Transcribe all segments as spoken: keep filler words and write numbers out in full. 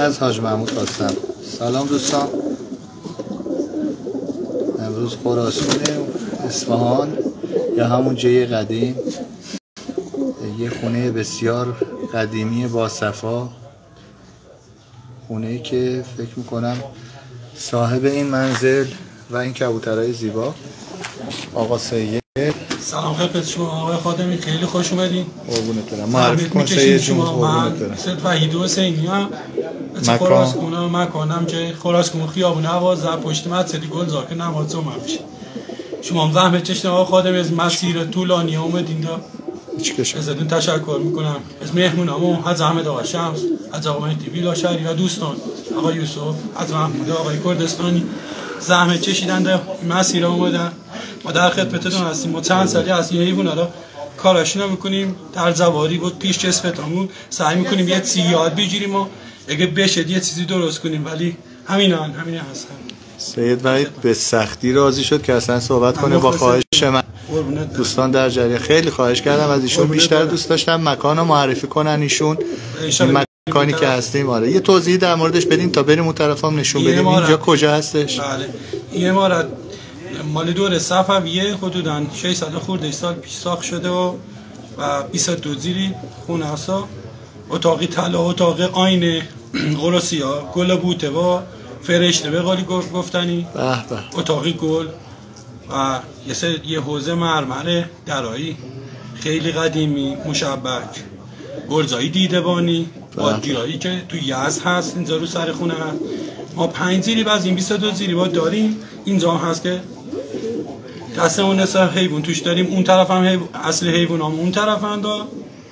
از حاج محمود خواستم. سلام دوستان، امروز خراسان اصفهان یا همون جای قدیم، یه خونه بسیار قدیمی با صفا، خونه‌ای که فکر میکنم صاحب این منزل و این کبوترهای زیبا آقا سید. سلام خدمت شما آقای خادمی، خیلی خوش اومدین. قربونت برم. معرفی کن سید جون. قربونت برم. سید وحید حسینی ام. خراسان مکانم که خراسان خیابون نوازده پشت مسجد گلزار نماز جمعه میشه. شما هم زحمت کشیدین آقا خادمی، از مسیر طولانی اومدین دا. ازتون تشکر میکنم. از مهمونامو از احمد آقا شمس، از آقا مهدی بیلاشری و دوستان آقا یوسف، از محمود آقای کردستانی زحمت کشیدن در مسیر اومدن. ما در خدمتتون هستیم. ما چند سالی از این حیونا رو کاراشون رو میکنیم. در زواری بود پیش چسفتمون سعی میکنیم یه چیزی یاد بگیریم و اگه بشه یه چیزی درست کنیم، ولی همینان همین هستن. سید وحید به سختی راضی شد که اصلا صحبت کنه. با خواهش من دوستان در جریان، خیلی خواهش کردم از ایشون، بیشتر دوست داشتم مکان رو معرفی کنن ایشون. این مکانی که هستیم آره یه توضیح در موردش بدین تا بریم اون طرف هم نشون بدیم اینجا کجا هستش. بله، این امارت مال دور صفویه، حدوداً ششصد خورده سال پیش ساخت شده و و بیست و دو زیری خونه هستا، اتاقی طلا، اتاق آینه، قرصیا، گل بوته و فرشته به قولی گفتنی، به به، اتاقی گل و یه سه یه حوضه مرمر درایی خیلی قدیمی مشبک، گلزایی دیدبانی، بادگیرایی که تو یزد هست اینجا رو سر خونه هست. ما پنج زیری باز این بیست و دو زیری با داریم. اینجا هست که دستمون نصف حیوان توش داریم، اون طرف هم حیوان، اصل حیوان هم اون طرف هم دا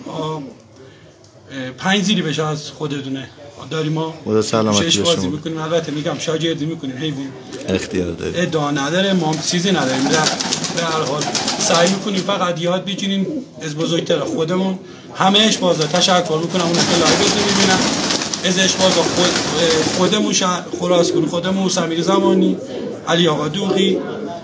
پنج زیری بشه از خودتونه داریم. ما شش بازی میکنیم، البته میگم شاگردی میکنیم، حیوان اختیار داریم، ادعا نداره، ما چیزی نداریم، به هر حال سعی میکنیم فقط یاد بگیریم از بزرگتر خودمون. همهش بازا تشکر میکنم اون که لایو میبینم ازش بازا خود خودمون خراسان خودمون سمیر زمانی، علی آقا دوغی،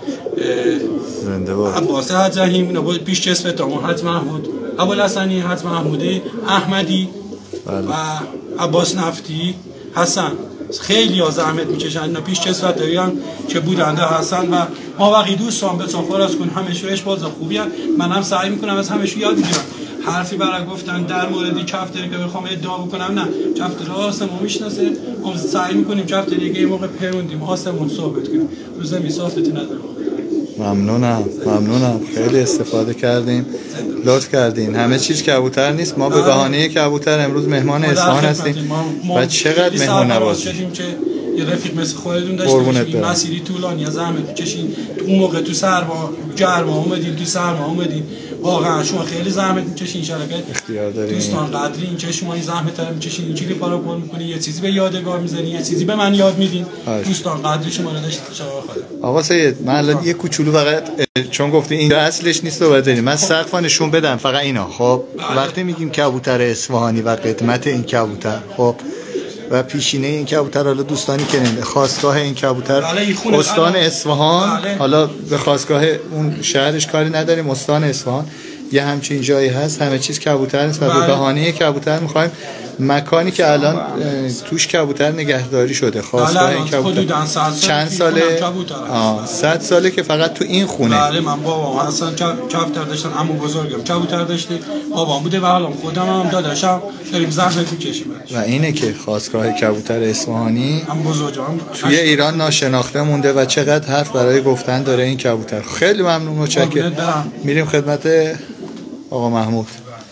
زنده باد، عباس حجهیم، نبود پیش چسفتمون حج محمود، ابوالحسنی، حج محمودی، احمدی بله. و عباس نفتی، حسن. خیلی ها زحمت میکشن اینا پیش چسفتایی هم که بودنده هستن و ما بقیه دوستان به صفراس کن همشوش بازا خوبی هم. من هم سعی میکنم از همشو یاد میگیرم. حرفی برای گفتن در موردی کفتری که بخوام ادعا بکنم نه، کفتر آسمون میشناسه، ما سعی میکنیم کفتری که یه موقع پروندیم آسمون صحبت کنیم، روز میسافتتی ندارم. ممنونم ممنونم، خیلی استفاده کردیم، لطف کردین. همه چیز کبوتر نیست، ما به بهانه کبوتر امروز مهمان اصفهان هستیم و چقدر مهمان نوازی یه رفیق مثل خودتون داشتیم، مسیری طولانی از زحمت کشیدین، اون موقع تو سرما گرما اومدین، تو سرما اومدین، واقعا شما خیلی زحمت میکشین. شرکت اختیار دارین دوستان، قدری این که شما این زحمت رو میکشین، این چیزی کارو پر میکنین، یه چیزی به یادگار میذارین، یه چیزی به من یاد میدین. دوستان قدری شما رو داشتید. آقا سید، من الان یه کوچولو فقط چون گفتی این اصلش نیست رو بدونیم، من سقف نشون بدم فقط اینا. خب وقتی میگیم کبوتر اصفهانی و قدمت این کبوتر، خب و پیشینه این کبوتر، حالا دوستانی که نمیده خواستگاه این کبوتر استان اصفهان، حالا به خواستگاه اون شهرش کاری نداریم، استان اصفهان یه همچین جایی هست، همه چیز کبوتر است و به بهانه کبوتر میخوایم مکانی که الان توش کبوتر نگهداری شده، خواستگاه این کبوتر چند ساله؟ صد ساله که فقط تو این خونه. بله، من بابام اصلا کبوتر داشتن، عمو بزرگم کبوتر داشته، بابام بوده و حالا خودم هم داداشم داریم زحمت میکشیم. و اینه که خواستگاه کبوتر اصفهانی عمو بزرگم توی ایران ناشناخته مونده و چقدر حرف برای گفتن داره این کبوتر. خیلی ممنون، متشکرم. میریم خدمت آقا محمود.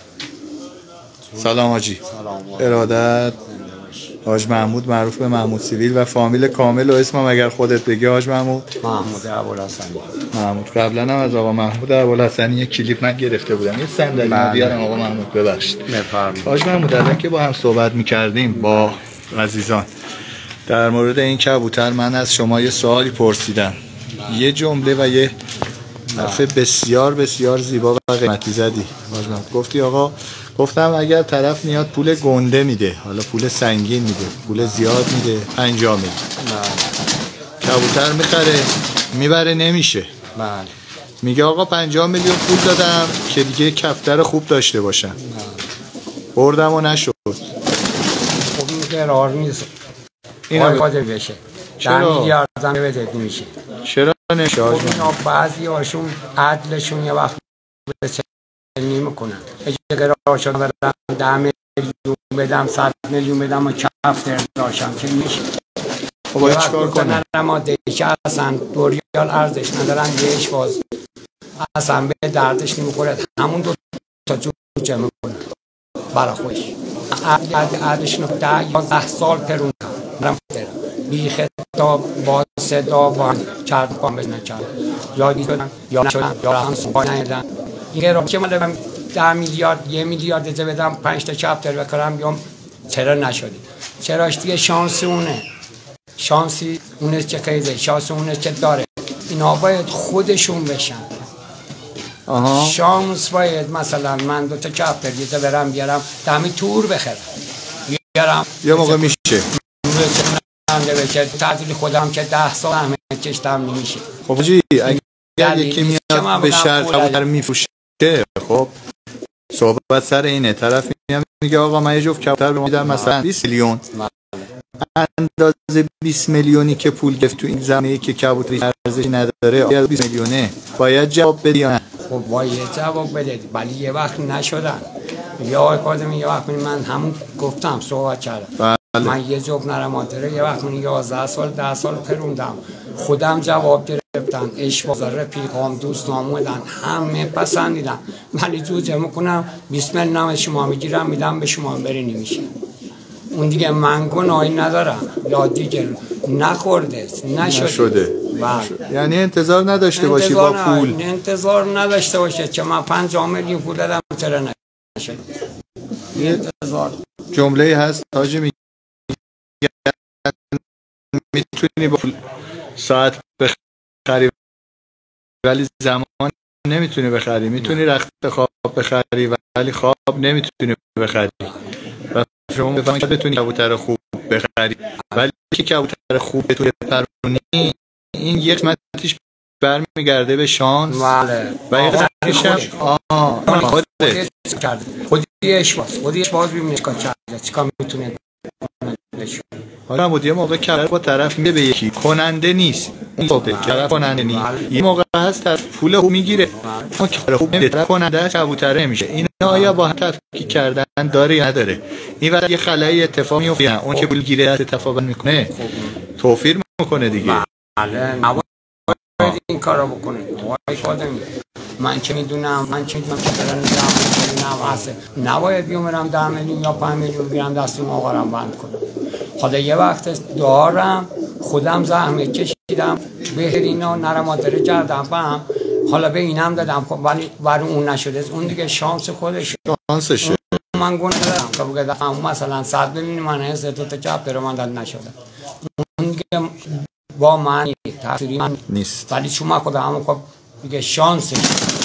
سلام حاجی. ارادت. حاج محمود معروف به محمود سیویل و فامیل کامل و اسمم اگر خودت بگی حاج محمود. محمود ابوالحسنی. محمود. قبلا هم از آقا محمود ابوالحسنی یک کلیپ من گرفته بودم، یه صندلی بیارم آقا محمود ببخشید. بفرمایید. حاج محمود، الان که با هم صحبت می‌کردیم با عزیزان در مورد این کبوتر، من از شما یه سوالی پرسیدم، یه جمله و یه حرف بسیار بسیار زیبا و قیمتی زدی. گفتی آقا، گفتم اگر طرف میاد پول گنده میده، حالا پول سنگین میده، پول زیاد میده، پنجاه میده، کبوتر میخره میبره نمیشه، میگه آقا پنجاه میلیون پول دادم که دیگه کفتر خوب داشته باشم، بردم و نشد. خب این قرار نیست اینا آقاده بشه. ده میلیارد هم بده میشه. چرا نمیشه؟ اینا بعضی هاشون عدلشون یه وقت بسنی میکنن. اگه قرارشون برم ده میلیون بدم صد میلیون بدم و کفتر داشتم که میشه. خب باید چکار کنم؟ نرماده که اصلا دوریال ارزش ندارن یهش باز اصلا به دردش نمیخوره همون دو تا جوجه میکنن برا خوش عدلش نو ده یازده سال پرون کنم بی خطا با صدا با چرد کام بزنن چرد یا دیدن یا نشدن یا هم سنبای نهیدن این را که من ده میلیارد یه میلیارد ازه بدم پنج تا چپتر بکرم بیام چرا نشدی چراش دیگه شانس اونه شانسی اونه چه قیده شانس اونه چه داره اینا باید خودشون بشن. آها. شانس باید مثلا من دو تا چپتر یه برم بیارم دمی تور بخرم بیارم یه موقع میشه بشه تعدیل خودم که ده سال همه کشتم نمیشه. خب جی اگر یکی میاد به شرط کبوتر میفروشه خب صحبت سر اینه طرف میگه آقا من یه جفت کبوتر رو میدم مثلا بیست میلیون اندازه بیست میلیونی که پول گرفت تو این زمینه که کبوتری ارزشی نداره بیست میلیونه باید جواب بدی یا نه؟ خب باید جواب بدید ولی یه وقت نشدن یا آقای کاظمی یه وقت من همون گفتم صحبت کردم بله. من یه جوب نرمادره یه وقت من یازده سال ده سال پروندم خودم جواب گرفتن اشواز رفیقام دوست نامودن همه پسندیدن ولی جوجه میکنم بیست میلیون نام شما میگیرم میدم به شما بری نمیشه اون دیگه من گناهی ندارم یا دیگه نخورده نشده, نشده. یعنی انتظار نداشته باشی با پول انتظار نداشته باشه که من پنجاه میلیون پول دادم چرا نشده انتظار جمله هست تاجی میگه میتونی با پول ساعت بخری ولی زمان نمیتونی بخری میتونی رخت خواب بخری ولی خواب نمیتونی بخری و شما بفهمید که بتونی کبوتر خوب بخری ولی که کبوتر خوب بتونی بپرونی این یک قسمتش برمیگرده به شانس و یک قسمتش هم آه خودت خودیش باز خودیش باز ببینید چیکار کرده چیکار میتونه حالا بود یه موقع کبوتر با طرف میده به یکی کننده نیست اون خوبه طرف کننده نیست یه موقع هست طرف پول خوب میگیره اون کبوتر خوب نمیده طرف کننده کبوتر نمیشه اینا آیا با هم تفکیک کردن داره یا نداره این وقت یه خلایی اتفاق میفته اون که پول گیره اتفاق میکنه توفیر میکنه دیگه بله نباید این کارو بکنه وای کادمی من چه میدونم من چه میدونم که برن میدونم واسه نباید بیومرم ده میلیون یا پنج میلیون بگیرم دستم آقا رو بند کنم حالا یه وقت دارم خودم زحمت کشیدم بهرینا نرمادره کردم بهم حالا به اینم دادم ولی برای اون نشده اون دیگه شانس خودشه شانسشه من گونه دادم که بگم مثلا صد میلیون من هست دو تا چپ رو من داد نشده اون دیگه با من تأثیری من نیست ولی شما خودم خب دیگه شانسش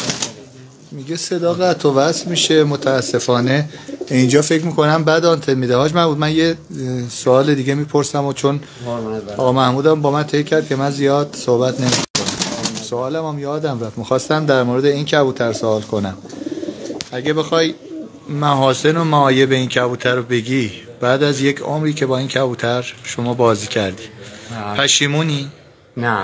میگه صدا قطع و وصل میشه متاسفانه اینجا فکر میکنم بعد آنتن میده حاج محمود من یه سوال دیگه میپرسم و چون آقا محمود هم با من طی کرد که من زیاد صحبت نمیکنم سوالم هم یادم رفت میخواستم در مورد این کبوتر سوال کنم اگه بخوای محاسن و معایب این کبوتر رو بگی بعد از یک عمری که با این کبوتر شما بازی کردی پشیمونی؟ نه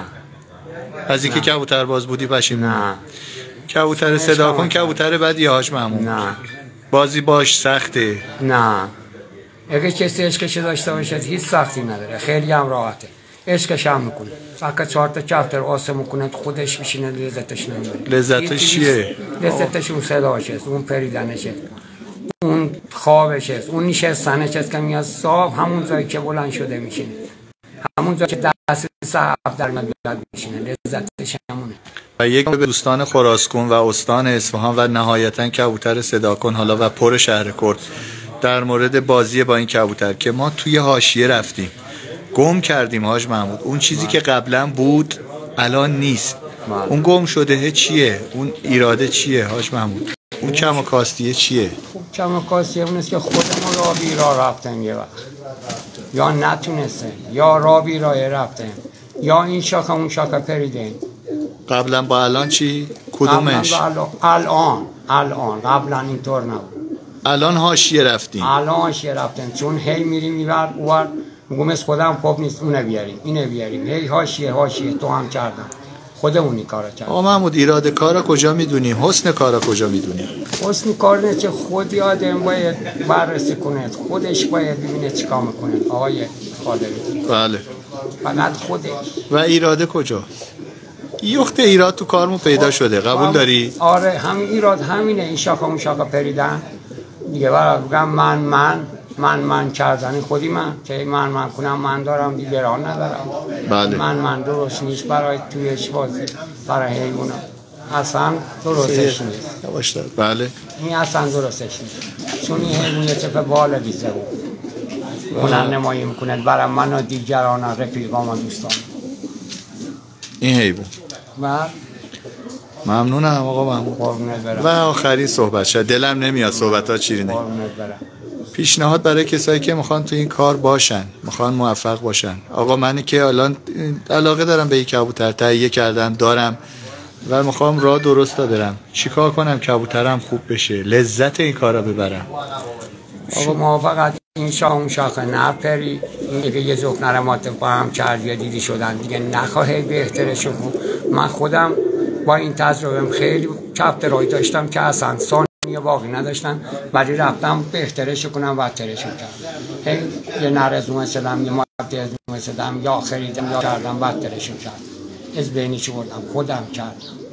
از اینکه کبوتر باز بودی پشیمونی؟ نه کبوتر صدا کن کبوتر بدی حاج محمود نه بازی باش سخته نه اگه کسی عشقش داشته باشد هیچ سختی نداره خیلی هم راحته عشقش هم میکنه فقط چهار تا کبوتر آسه میکنه خودش میشینه لذتش نمیبره لذتش چیه؟ لذتش اون صداش است اون پریدنش اون خوابش است اون نشستنش است که میاد صاحب همون جایی که بلند شده میشینه همون جایی که دست صاحب در میاد میشینه لذتش همونه و یک به دوستان خراسکون و استان اصفهان و نهایتا کبوتر صدا کن حالا و پر شهر کرد در مورد بازی با این کبوتر که ما توی حاشیه رفتیم گم کردیم حاج محمود اون چیزی که قبلا بود الان نیست اون گم شده چیه اون ایراده چیه حاج محمود اون کم و کاستیه چیه کم و کاستیه اون است که خودمون را بیرا رفتیم یه وقت یا نتونستیم یا را بیرای رفتیم یا این شاخه اون شاخه پریدیم قبلا با الان چی کدومش الان الان الان قبلا اینطور نبود الان حاشیه رفتیم الان حاشیه رفتیم چون هی میریم میبر اوور میگم از خودم خوب نیست اونه بیاریم اینه بیاریم هی حاشیه حاشیه تو هم کردم خودمونی کارا کردم. آقا محمود ایراد کارا کجا میدونیم حسن کارا کجا میدونیم؟ حسن کار نه چه خودی آدم باید بررسی کنه خودش باید ببینه چیکار میکنه آقای خادری. بله فقط خودش. و ایراده کجا؟ یخت ایراد تو کارمون پیدا شده قبول داری؟ آره همین ایراد همینه این شاخه اون شاخه پریدن دیگه برای بگم من من من من کردن خودی من که من من کنم من دارم دیگه راه ندارم. بله. من من درست نیست برای تویش بازی برای حیونا اصلا درستش نیست. یواش دار. بله این اصلا درستش نیست چون این حیوان یه چفه بالا بیزه بود اونم نمایی میکنه برای من و دیگران رفیقام و دوستان این حیوان. و ممنونم آقا محمود. و آخری صحبت شد دلم نمیاد صحبت ها چیرینه. پیشنهاد برای کسایی که میخوان تو این کار باشن میخوان موفق باشن. آقا من که الان علاقه دارم به این کبوتر تهیه کردم دارم و میخوام راه درست برم چیکار کنم کبوترم خوب بشه لذت این کارا ببرم؟ آقا ما فقط این شاه اون شاخه نپری این دیگه یه زوک نرمات با هم چربی یا دیدی شدن دیگه نخواهی بهترشون بود. من خودم با این تجربهم خیلی کبوترایی داشتم که اصلا ثانیه باقی نداشتن ولی رفتم بهترش کنم و ترشون کردم یه نرزوم مثلا یه مادی از مثلا یا خریدم یا کردم و ترشون کردم از بینیشو بردم خودم کردم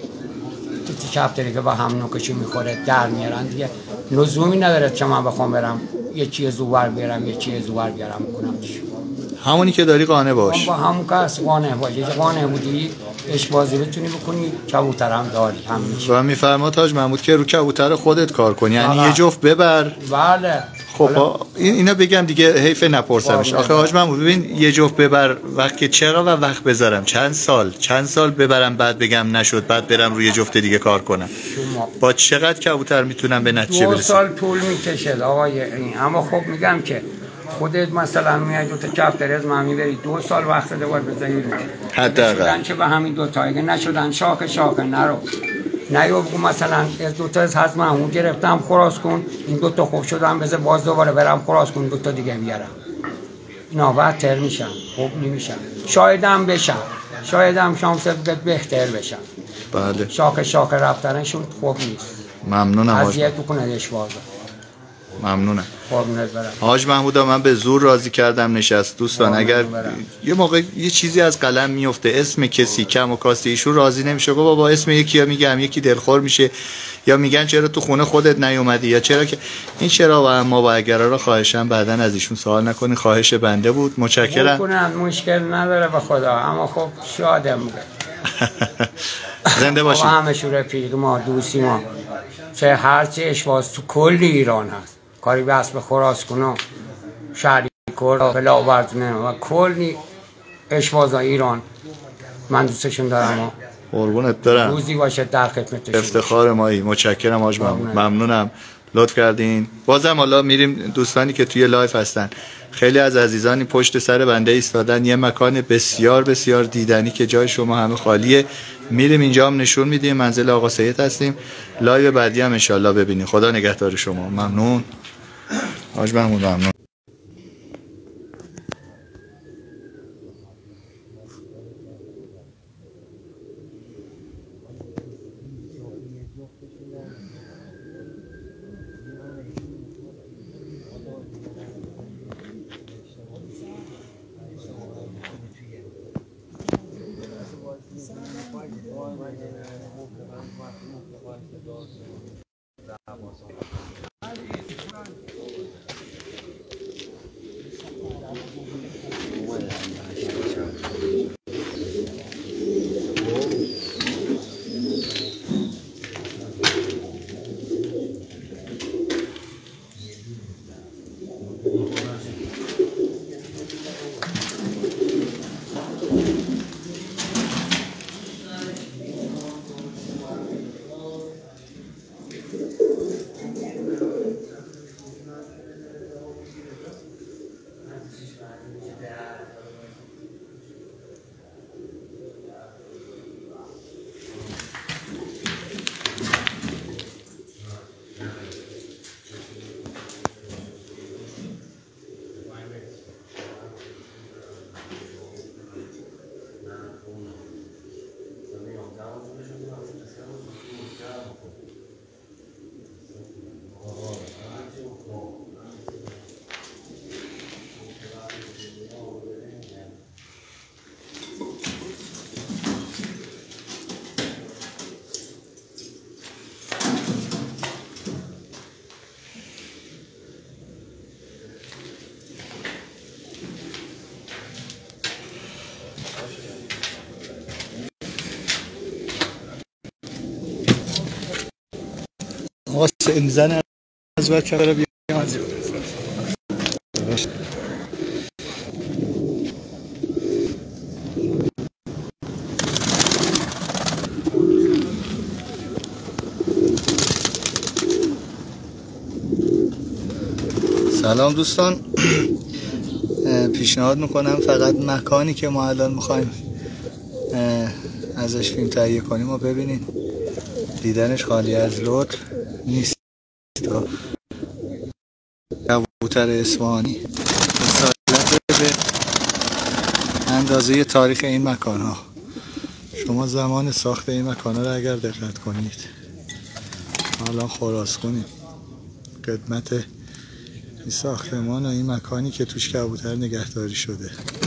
تو کبوتری که با هم نوکشی میخوره در میارن دیگه لزومی نداره که من بخوام برم یه چیه زوار بیارم یه چیه زوار بیارم کنم همونی که داری قانع باش با همون کس قانع باش یه قانع بودی اش بازی بتونی بکنی کبوتر هم داری هم میشه و میفرما تاج محمود که رو کبوتر خودت کار کنی یعنی یه جفت ببر. بله خب اینا بگم دیگه حیف نپرسمش آخه حاج محمود ببین یه جفت ببر وقت چقدر وقت بذارم چند سال چند سال ببرم بعد بگم نشد بعد برم روی جفت دیگه کار کنم با چقدر کبوتر میتونم به نتیجه برسم؟ دو سال طول میکشه آقای این اما خب میگم که خودت مثلا میای دو تا کبوتر از من میبری دو سال وقت دوبار بذاری حداقل که به همین دو تا اگه نشدن شاک شاک نرو نیو بگو مثلا از دو تا از حزم همون گرفتم خراس کن این دو تا خوب شدم بذار باز دوباره برم خراس کن دو تا دیگه بیارم اینا بدتر میشن خوب نمیشن شایدم بشن شایدم شانس بهتر بشن. بله شاک شاک رفتنشون خوب نیست. ممنونم اذیت بکنه اشوار ممنونم حاج محمودا من به زور راضی کردم نشست دوستان اگر یه موقع یه چیزی از قلم میفته اسم کسی کم و کاستی ایشون راضی نمیشه گفت با اسم یکی یا میگم یکی دلخور میشه یا میگن چرا تو خونه خودت نیومدی یا چرا که این چرا و ما با اگرا رو خواهشم بعدن از ایشون سوال نکنی خواهش بنده بود متشکرم. مشکل نداره به خدا اما خب شادم زنده باشید همه شو رفیق ما دوستی ما چه هرچی اشواز تو کل ایران هست کاری بس به خراس کنم شهری کرد بلاوردونه و کلی اشواز ایران من دوستشون دارم قربونت برم روزی باشه در خدمتشون افتخار مایی متشکرم حاج محمود ممنونم لطف کردین. بازم حالا میریم دوستانی که توی لایف هستن خیلی از عزیزانی پشت سر بنده ایستادن یه مکان بسیار بسیار دیدنی که جای شما همه خالیه میریم اینجا هم نشون میدیم منزل آقا سید هستیم لایو بعدی هم انشالله ببینیم. خدا نگهدار شما. ممنون حاج محمود ممنون. این زن از وقت چرا بیام از سلام دوستان، پیشنهاد میکنم فقط مکانی که ما الان میخوایم ازش فیلم تهیه کنیم و ببینین، دیدنش خالی از لطف نیست. کبوتر اصفهانی اصالت به اندازه تاریخ این مکان ها. شما زمان ساخت این مکان ها رو اگر دقت کنید، الان خراسخونیم قدمت این ساختمان و این مکانی که توش کبوتر نگهداری شده.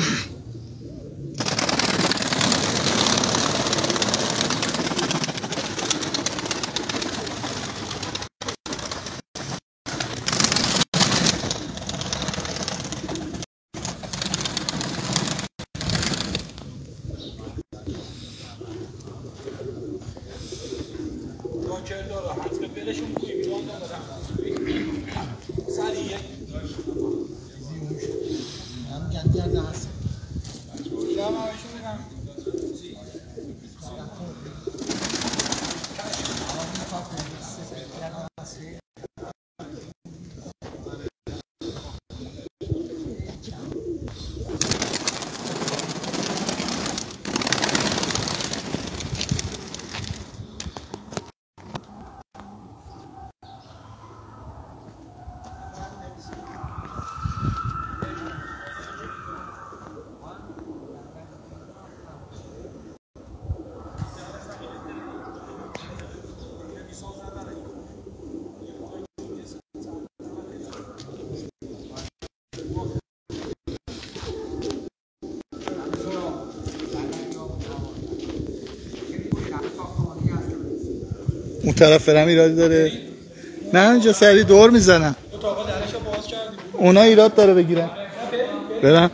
اون طرف فرم ایرادی داره؟ نه اینجا سری دور میزنم. اونا ایراد داره بگیرن. برم.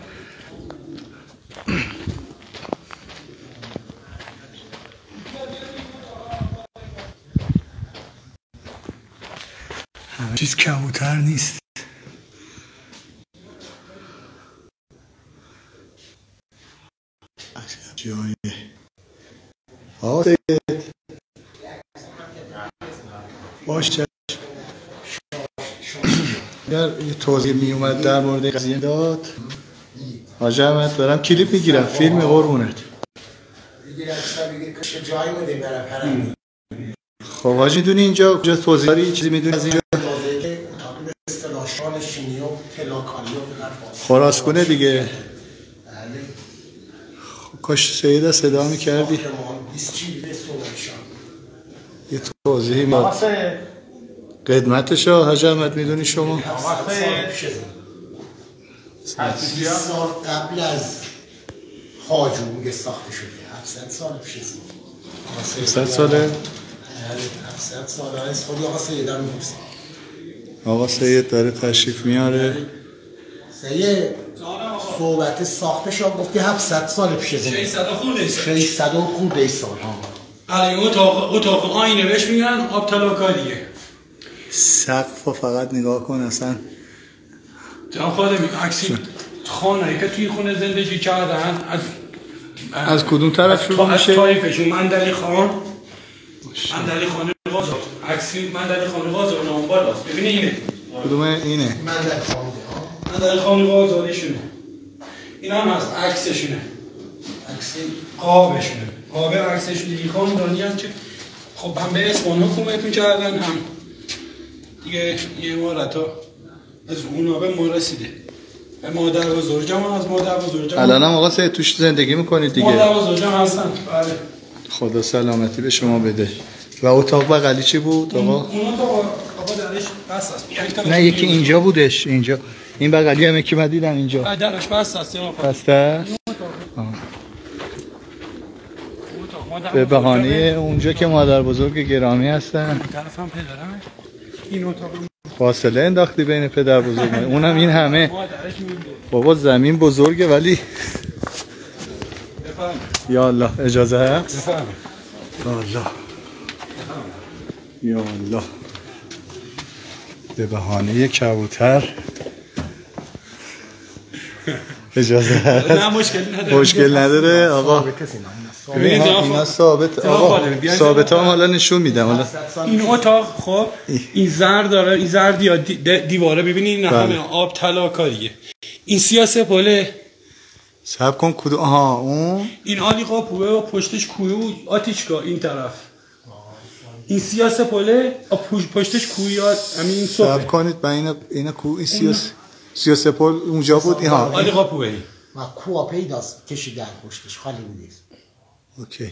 همه چیز کبوتر نیست. جای آقا باشه، اگر یه توضیح می اومد در مورد قضیه داد حاجی احمد، برم کلیپ میگیرم، فیلم قربونت. خب حاجی میدونی اینجا کجا توضیح داری؟ چیزی میدونی از اینجا؟ خراسخونه دیگه. کاش سیده صدا میکردی یه توضیحی میاد قدمتشو. حاجی احمد میدونی شما؟ هفتصد سال قبل از خواجو میگه ساخته شده. هفتصد سال پیش از این. هفتصد ساله؟ هفتصد سال از خودی آقا سید هم میپرسیم. آقا سید داره تشریف میاره. سید صحبت ساخته شد گفتی هفتصد سال پیش از این. ششصد خورده ششصد خورده سال ها. علی اتاق اتاق آینه بهش میگن آب تلاکاریه. سقف فقط نگاه کن اصلا. جان خودم عکسی خانه‌ای که توی خونه زندگی کردن از از کدوم طرف شروع میشه؟ از طایفشون مندلی خان مندلی خان قاضی عکسی مندلی خان قاضی اون بالاست. ببین اینه. کدوم اینه؟ مندلی خان مندلی خان قاضیشونه. اینا هم از عکسشونه. عکس قابشونه. قاب عکسشون دیگه خاندانی هم که خب هم به اصفهان حکومت می‌کردن، هم دیگه یه امارتا از اونا به ما رسیده. به مادر بزرگم از مادر بزرگم الان هم آقا سید توش زندگی میکنید دیگه؟ مادر بزرگم هستن. بله. خدا سلامتی به شما بده. و اتاق بغلی چی بود آقا؟ اون اتاق آقا درش بس است. نه یکی اینجا بودش، اینجا این بغلی هم یکی من دیدم اینجا. درش بس است. بسته است؟ به بهانه اونجا که مادر بزرگ گرامی هستن. طرفم پدرمه. این اتاق فاصله انداختی بین پدر بزرگ اونم این همه. بابا زمین بزرگه ولی یا الله اجازه هست؟ یا الله یا الله به بهانه کبوتر اجازه نه مشکل نداره مشکل نداره آقا. ببینید اینا ثابت آقا ثابت هم حالا نشون میدم. حالا این اتاق خب این زرد داره، این زرد یا دیواره ببینید این همه آب طلا کاریه. این سیاه سپله صبر کن کدوم آها اون این آلی قاپوه و پشتش کوه و آتیشگاه این طرف. این سیاه سپله پشتش کوه همین صبح. صبر کنید با اینا اینا کو این سیاه سیاه سپل اونجا بود این ها آلی قاپوه ما کوه پیداست کشیدن پشتش خالی بود. اوکی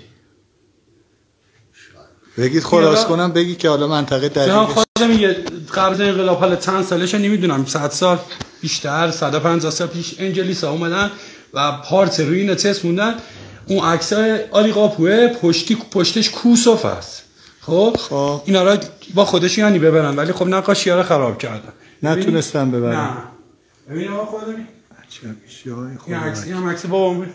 بگید خلاص کنم بگی که حالا منطقه دقیقش خودم یه قبل انقلاب حالا چند سالشه نمیدونم صد سال بیشتر صد و پنجاه سال پیش انجلیسا اومدن و پارت روی اینا چسب موندن. اون عکسای آلی قاپوه پشتی پشتش کوسوف است. خب خب اینا را با خودش یعنی ببرن ولی خب نقاشی‌ها رو خراب کردن. نتونستم ببرم. نه ببین آقا خودم عجب شای این عکس این عکس بابام بود.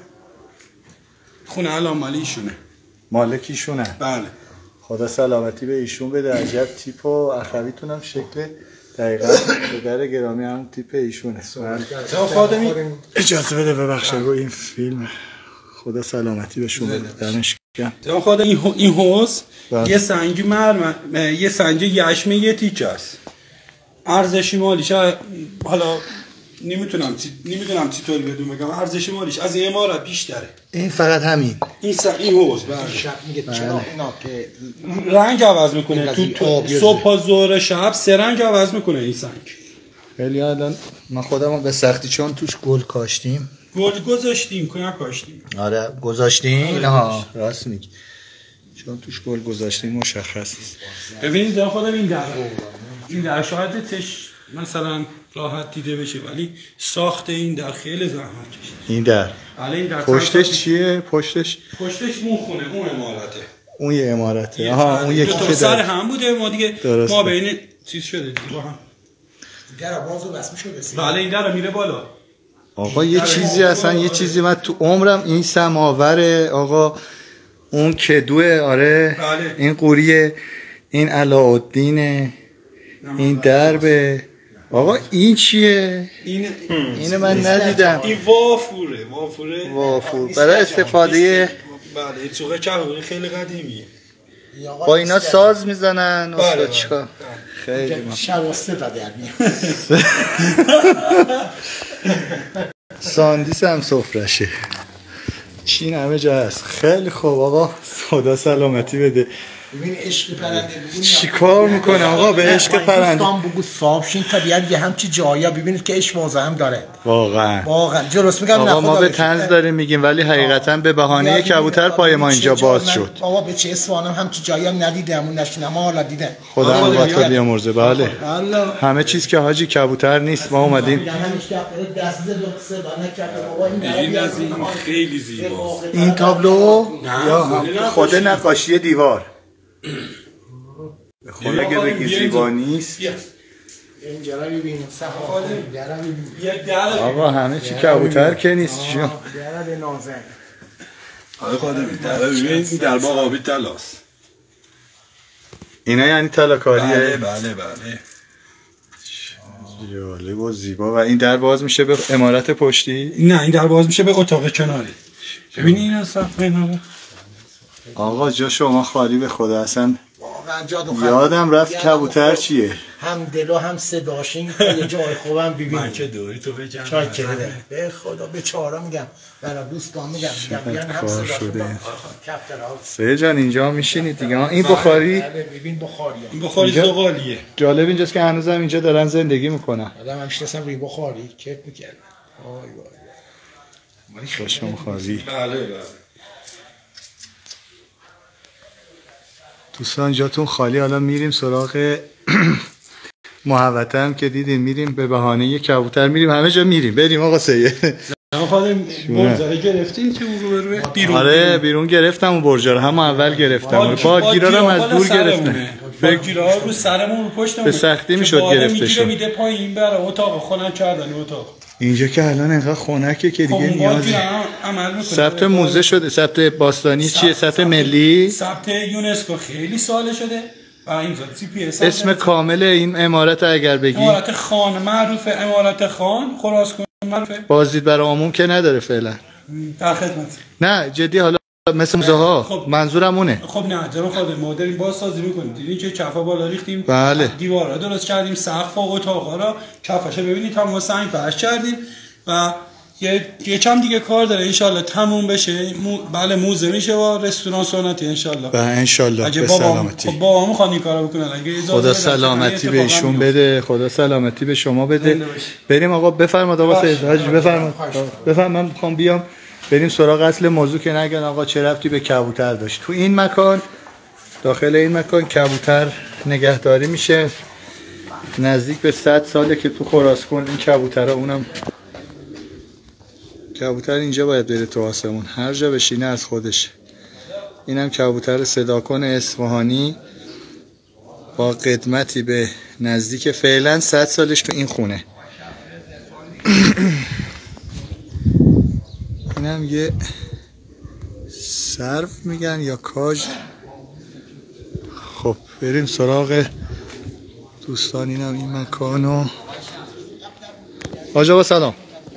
خونه الان مال ایشونه. مالکیشونه. بله. خدا سلامتی به ایشون بده. عجب تیپ و اخویتون هم شکل دقیقاً پدر گرامی هم تیپ ایشونه. تا خادمی اجازه بده ببخشید رو این فیلم خدا سلامتی بهشون بده. دمش گرم. تا خدا این این حوض یه سنگ مرمر یه سنگ یشمه یه تیکه است. ارزشی مالیش حالا نمیتونم نمیدونم چطوری بدون بگم ارزش مالیش از این عمارت بیشتره. این فقط همین این س... این حوض شب میگه چرا اینا که رنگ عوض میکنه تو, تو صبح و ظهر شب سه رنگ عوض میکنه این سنگ. خیلی الان ما خودمون به سختی چون توش گل کاشتیم گل گذاشتیم که نکاشتیم. آره گذاشتیم ها راست میگی چون توش گل گذاشتیم مشخص است. ببینید در خودم این در این در شاید تش مثلا راحت دیده بشه ولی ساخت این در خیلی زحمت کشید. این در بله این در پشتش چیه پشتش پشتش اون خونه اون عمارته اون یه عمارته آها اون یکی که سر هم بوده ما دیگه درسته. ما بین چیز شده با هم در بازو بسم شده. بله این در میره بالا. آقا یه چیزی اصلا یه چیزی من تو عمرم این سماوره آقا اون کدوه آره بله. این قوریه این علاءالدینه این دربه آقا این چیه؟ این اینو من ندیدم. این وافوره وافوره وافور برای استفاده بله چوغه چهوری خیلی قدیمیه. با اینا ساز میزنن استاد چیکار خیلی شواسته تا در میاد. ساندیس هم سفرشه چین همه جا هست. خیلی خوب آقا خدا سلامتی بده. ببین عشق پرنده چی کار میکنه آقا به عشق پرنده دوستان بگو صاحب شین طبیعت یه همچی جایی ببینید که عشق واضح هم داره واقعا واقعا درست میگم. آقا ما به طنز داریم میگیم ولی حقیقتا به بهانه کبوتر پای ما اینجا باز شد. بابا به چه اصفهانم همچی جایی هم ندیدم اون نشینم حالا دیدم. خدا قوت و بیامرزه. بله همه چیز که حاجی کبوتر نیست. ما اومدیم این خیلی زیباست. این تابلو یا خود نقاشی دیوار خود اگه بگی زیبا نیست. اینجا رو ببین صفا در آقا همه چی کبوتر که نیست. چی در نازن آقا خودم در ببین در باغ آبی طلاست. اینا یعنی طلاکاریه. بله بله بله جالب و زیبا. و این در باز میشه به عمارت پشتی؟ نه این در باز میشه به اتاق کناری. ببین این صف اینا آقا جا شما خالی به خدا. اصلا یادم رفت کبوتر چیه. هم دل و هم صداشین یه جای خوبم ببینید. من که دوری تو بگم چای کرده به خدا به چهارا میگم برای دوستان میگم میگم هم صداشین کفترها. سه جان اینجا میشینید دیگه. این بخاری ببین بخاری این بخاری زغالیه. جالب اینجاست که هنوزم اینجا دارن زندگی میکنن. آدم هم میشناسم روی بخاری کیف میکردن. وای وای خوشم بخاری. بله بله دوستان جاتون خالی. حالا میریم سراغ محوطه هم که دیدین میریم به بهانه یک کبوتر میریم همه جا میریم. بریم آقا سید. آقا خانم برجاره گرفتین که اون رو روی بیرون. آره بیرون گرفتم اون برجاره هم اول گرفتم. بادگیرا رو از دور گرفتم. بادگیرا رو سرمون رو پشتمون به سختی میشد گرفتش. میده پایین بره اتاق خنک کردن اتاق. اینجا که الان انقدر خنکه که دیگه نیازی ثبت موزه شده. ثبت باستانی چیه؟ ثبت ملی. ثبت یونسکو خیلی ساله شده. و اینجا سی پی اس اسم کامل این عمارت اگر بگی؟ عمارت خان معروفه، عمارت خان خلاص کن معروفه. بازدید برای عموم که نداره فعلا. در خدمت. نه جدی، حالا مثل موزه ها. خب منظورم اونه. خب نه جناب خادم، ما داریم بازسازی میکنیم. دیدین که کفا بالا ریختیم، بله. دیوارا درست کردیم، سقف و اتاقا را کفاشو ببینید تمام سنگ فرش کردیم و یه یکم دیگه کار داره ان شاءالله تموم بشه. مو... بله موزه میشه و رستوران سنتی ان شاءالله. بله ان شاءالله به سلامتی. خب بابا میخواد این کارو بکنه. اگه خدا سلامتی بهشون بده، خدا سلامتی به شما بده. بریم آقا بفرمایید آقا سید حاج بفرمایید. بفرمایید من میخوام بیام بریم سراغ اصل موضوع که نگن آقا چه ربطی به کبوتر داشت. تو این مکان، داخل این مکان کبوتر نگهداری میشه. نزدیک به صد ساله که تو خراسکن این کبوترها، اونم کبوتر اینجا باید بره تو آسمون، هر جا بشینه از خودش. اینم کبوتر صداکن اصفهانی با قدمتی به نزدیک فعلا صد سالش تو این خونه. اینم یه صرف میگن یا کاج. خب بریم سراغ دوستان. اینم این مکانو. حاج آقا سلام.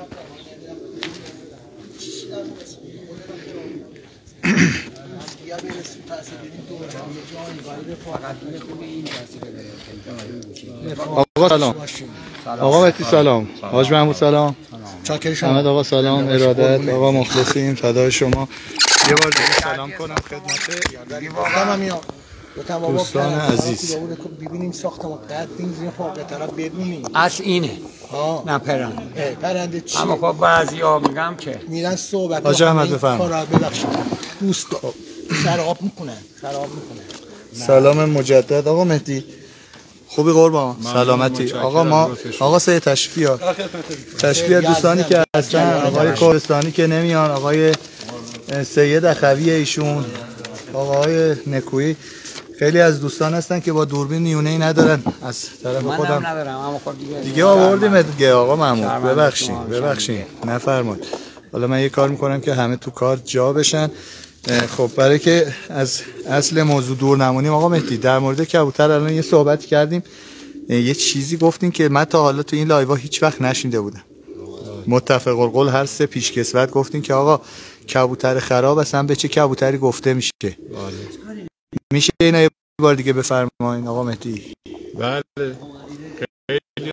آقا سلام. آقا مهدی سلام. حاج محمود سلام. احمد آقا سلام. ارادت آقا مخلصیم فدای شما. یه بار دیگه سلام کنم خدمت دوستان عزیز. ببینیم ساختمون قد این فوق طرف بدونیم اصل اینه. ها نه پرنده. پرنده چیه؟ اما خب بعضیا میگم که میرن صحبت حاج احمد بفرمایید. ببخشید دوست خراب میکنن خراب میکنن. سلام مجدد آقا مهدی. خوبی قربان؟ سلامتی. آقا ما آقا سه تشفیات تشفیات دوستانی که هستن، آقای کوهستانی که نمیان، آقای سید اخوی ایشون، آقای نکویی، خیلی از دوستان هستن که با دوربین نیونه‌ای ندارن. از طرف خودم منم ندارم اما خب دیگه دیگه آوردیم دیگه آقا محمود. ببخشید ببخشید نفرمایید. حالا من یه کار میکنم که همه تو کار جا بشن. خب برای که از اصل موضوع دور نمونیم آقا مهدی، در مورد کبوتر الان یه صحبت کردیم، یه چیزی گفتین که من تا حالا تو این لایو هیچ وقت نشینده بودم. متفق القول هر سه پیشکسوت گفتین که آقا کبوتر خراب اصلا به چه کبوتری گفته میشه. میشه اینا یه بار دیگه بفرمایید آقا مهدی؟ بله خیلی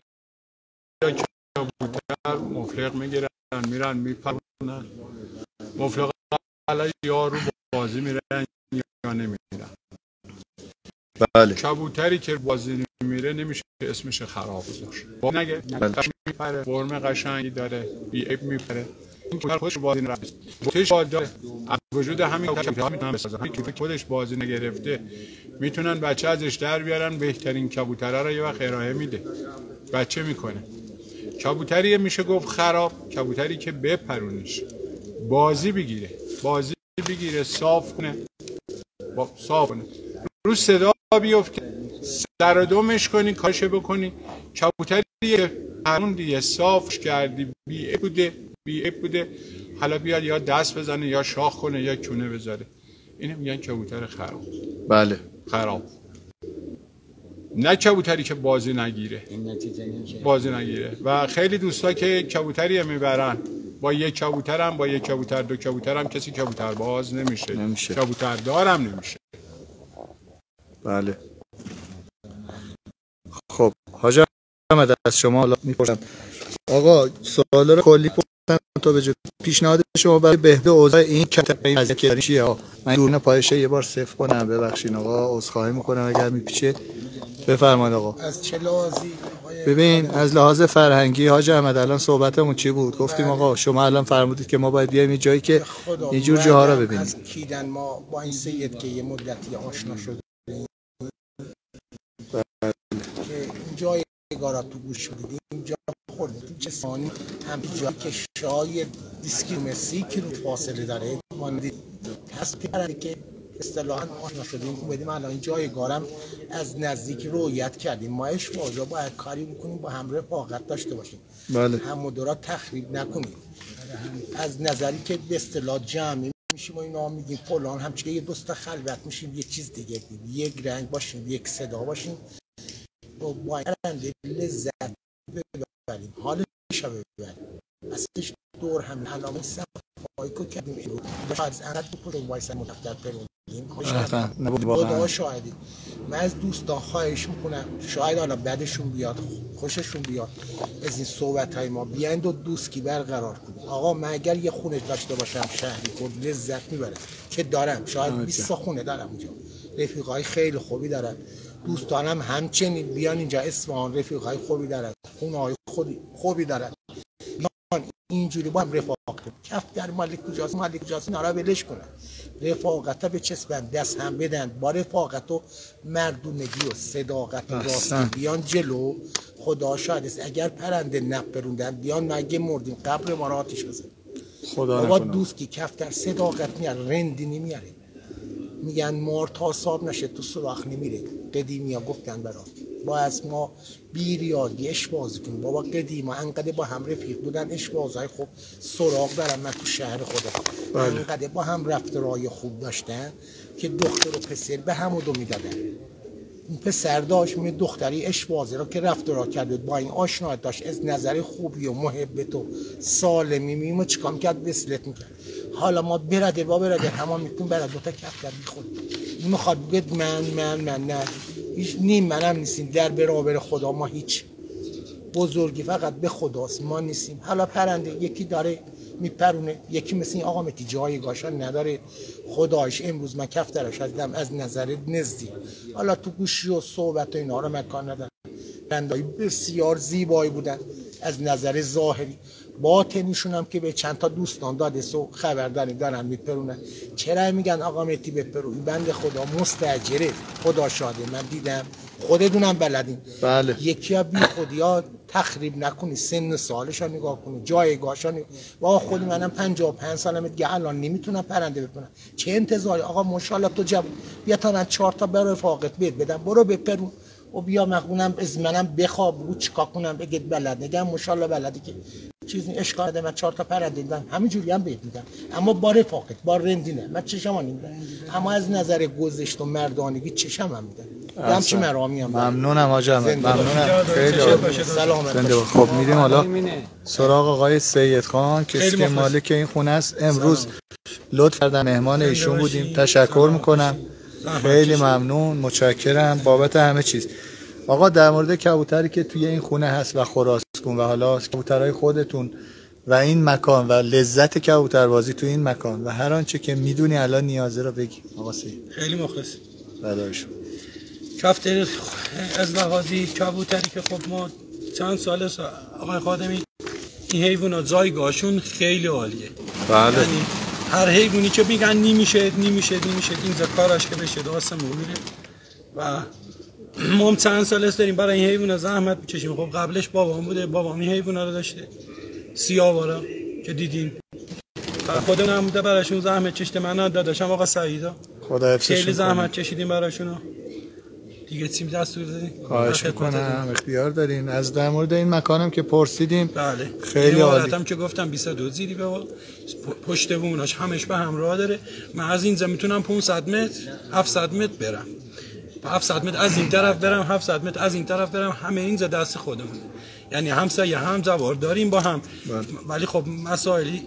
کبوتر مفلق میگیرن میرن میپرونن، مفلق حالا یا رو بازی میرن یا نمیرن. بله کبوتری که بازی نمیره نمیشه اسمش خراب گذاشت. با نگه میپره، فرم قشنگی داره، بی عیب میپره. این کبوتر خودش بازی نرفته، خودش داره. وجود همین کبوتر میتونن بسازن. همین که خودش بازی نگرفته میتونن بچه ازش در بیارن، بهترین کبوترها رو یه وقت ارائه میده، بچه میکنه. کبوتری میشه گفت خراب، کبوتری که بپرونش، بازی بگیره، بازی بگیره، صاف کنه، با صاف کنه، رو صدا بیفته، سر و دمش کنی، کارش بکنی. کبوتری پرون دیگه صافش کردی، بی عیب بوده، بی عیب بوده، حالا بیاد یا دست بزنه یا شاخ کنه یا کونه بذاره، اینو میگن کبوتر خراب. بله خراب. نه کبوتری که بازی نگیره، بازی نگیره. و خیلی دوستا که کبوتری میبرن با یک کبوترم، با یک کبوتر دو کبوترم کسی کبوتر باز نمیشه، نمیشه. کبوتر دارم نمیشه. بله. خب حاج احمد از شما حالا میپرسم آقا، سوالا رو کلی پرسیدم تا به پیشنهاد شما برای بهبود اوضاع این کبوتر از که چیه ها. من دوربین پایشه یه بار صفر کنم، ببخشید آقا عذرخواهی میکنم اگر میپیچه. بفرمایید آقا. از چه لحاظی؟ ببین از لحاظ فرهنگی حاج احمد الان صحبتمون چی بود؟ گفتیم آقا شما الان فرمودید که ما باید بیایم یه جایی که اینجور جاها رو ببینیم. از کیدن ما با این سید که یه مدتی آشنا شده که جای گارا تو گوش بدید، اینجا خورد چه ثانی هم جایی که شای دیسکی مسی که رو فاصله داره ماندید هست که اصطلاحاً آشنا شدیم. اومدیم الان جای گارم از نزدیک رؤیت کردیم. ما اش واجا باید کاری بکنیم با هم رفاقت داشته باشیم. بله. هم مدارا تخریب نکنیم. از نظری که به اصطلاح جمعی میشیم و اینا میگیم فلان، همچنین یه دوست خلوت میشیم یه چیز دیگه بگیم، یک رنگ باشیم، یک صدا باشیم و باید لذت ببریم، حالش رو ببریم. اصلش دور هم علامه صفایی که کردیم این رو شاید از انقدر بکنیم وایسا مدفتر برونیم خدا شاهدی. من از دوستان خواهش میکنم شاید حالا بدشون بیاد خوششون بیاد از این صحبت های ما بیاین و دوستی برقرار کنیم. آقا من اگر یه خونه داشته باشم شهری خود لذت میبرم که دارم، شاید بیست خونه دارم اونجا، رفیقای خیلی خوبی دارم، دوستانم همچنین بیان اینجا اصفهان رفیقای خوبی دارن، خونه های خوبی دارن، اینجوری با هم رفاقت کنیم. کف در مالک کجاست مالک کجاست اینا را ولش کنن، رفاقت ها به چسبن، دست هم بدن، با رفاقت و مردونگی و صداقت و راستی بیان جلو. خدا شاهد است اگر پرنده نپروندن بیان مگه مردیم قبر ما را آتیش بزن. خدا بابا دوست که کف در صداقت میاره رندی نمیاره، میگن مار تا صاب نشه تو سوراخ نمیره. قدیمی ها گفتن برام با از ما بیریادی اش بازی کنیم. بابا قدیم ها انقدر با هم رفیق بودن، اش بازهای خوب سراغ دارم من تو شهر خودم، انقدر با هم رفتارهای خوب داشتن که دختر و پسر به هم و دو میدادن. این پسر داشت می دختری اش بازی را که رفتارها کرد با این آشنایت داشت از نظر خوبی و محبت و سالمی میمو چیکار کرد بسلت میکرد. حالا ما برده با برده همه میتون برده دوتا کف کرد میخورد. این میخواد بگید من من من نه هیچ نیم منم نیستیم، در برابر خدا ما هیچ، بزرگی فقط به خداست، ما نیستیم. حالا پرنده یکی داره میپرونه، یکی مثل این آقا متی جایگاهشان نداره. خدایش امروز من کفترش هستم از نظر نزدیک، حالا تو گوشی و صحبت و اینا رو مکان ندارم. پرنده‌های بسیار زیبایی بودن از نظر ظاهری، باطنیشون هم که به چند تا دوستان داده سو خبرداری دارن میپرونن. چرا میگن آقا متی بپرون؟ بنده خدا مستاجره، خدا شاده من دیدم، خودتونم بلدین. بله. یکی ها بی خودیا تخریب نکنی، سن سالش ها نگاه کنی، جایگاهش ها نگاه. با خود منم پنجاه و پنج سالمه دیگه الان نمیتونم پرنده بپرونم. چه انتظاری آقا ماشاءالله تو جوان، بیا تا من چهار تا برای رفاقت بید بدم، برو بپرون و بیا مخونم از منم بخواب و چیکار کنم بگید بلد نگم ماشاءالله بلدی که چیزی اشکال نده. من چهار تا پرنده دیدم همینجوری هم بهت میدم، اما با رفاقت با رندی نه. من چشم نمیدم، اما از نظر گذشت و مردانگی چشم هم میدم. دم چی مرامی هم ممنونم حاج احمد، ممنونم خیلی سلامت. خب میریم حالا سراغ آقای سید خان کسی که مالک این خونه است. امروز لطف کردن مهمان ایشون بودیم، تشکر میکنم، خیلی ممنون، متشکرم بابت همه چیز. آقا در مورد کبوتری که توی این خونه هست و خراسکون و حالا کبوترهای خودتون و این مکان و لذت کبوتربازی توی این مکان و هر آنچه که میدونی الان نیازه رو بگی آقا سید. خیلی مخلص. بدایشون کفتر از لحاظی کبوتری که خب ما چند سال آقای خادمی این حیوانات زایگاهشون خیلی عالیه. بله. یعنی هر حیوانی که میگن نمیشه نمیشه نمیشه این کارش که بشه داستان میره و ما هم چند سال است داریم برای این حیونا زحمت میکشیم. خب قبلش بابام بوده، بابام این حیونا رو داشته، سیاوارا که دیدین خودمون هم بوده براشون زحمت کشیده. من داداشم آقا سعیدا خدا حفظشون خیلی زحمت کشیدیم براشون دیگه. چیم دستور دادیم خواهش میکنم اختیار دارین. از در مورد این مکانم که پرسیدیم بله خیلی عالی. هم که گفتم بیست و دو زیری به پشت بوناش همش به همراه داره. من از اینجا میتونم پانصد متر هفتصد متر برم، هفتصد متر از این طرف برم، هفتصد متر از این طرف برم، همه اینجا دست خودمون. یعنی همسایه هم زوار داریم با هم، ولی خب مسائلی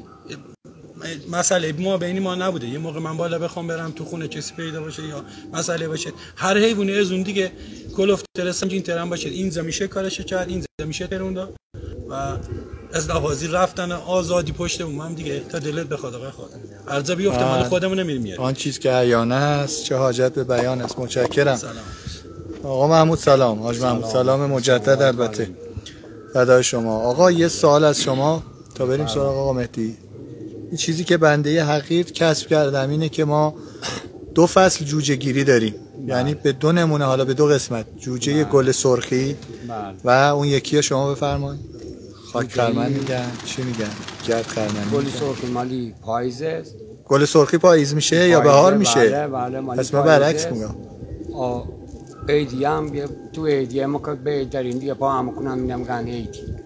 مسئله ما بین ما نبوده. یه موقع من بالا بخوام برم تو خونه کسی پیدا باشه یا مسئله باشه، هر حیوانی از اون دیگه کلوفتر سنجین ترم باشه این میشه کارش کرد، این میشه تروندا و از لحاظی رفتن آزادی پشت اون هم دیگه تا دلت بخواد آقا خود ارزا بیفته مال خودمون نمیریم میاریم. آن چیز که عیانه است چه حاجت به بیان است. متشکرم. سلام آقا محمود. سلام حاج محمود. سلام مجدد البته فدای شما. آقا یه سوال از شما تا بریم سراغ آقا مهدی. این چیزی که بنده حقیر کسب کردم اینه که ما دو فصل جوجه گیری داریم، یعنی به دو نمونه، حالا به دو قسمت، جوجه گل سرخی و اون یکی شما بفرمایید. خاک خرمن میگن چی میگن؟ گرد خرمن. گل سرخی مالی پاییزه. گل سرخی پاییز میشه پاییزه یا بهار میشه؟ بله بله مالی. پس من برعکس میگم. آ ایدی هم تو ایدی ما که به در این دیگه پا هم کنن میگم گن ایدی.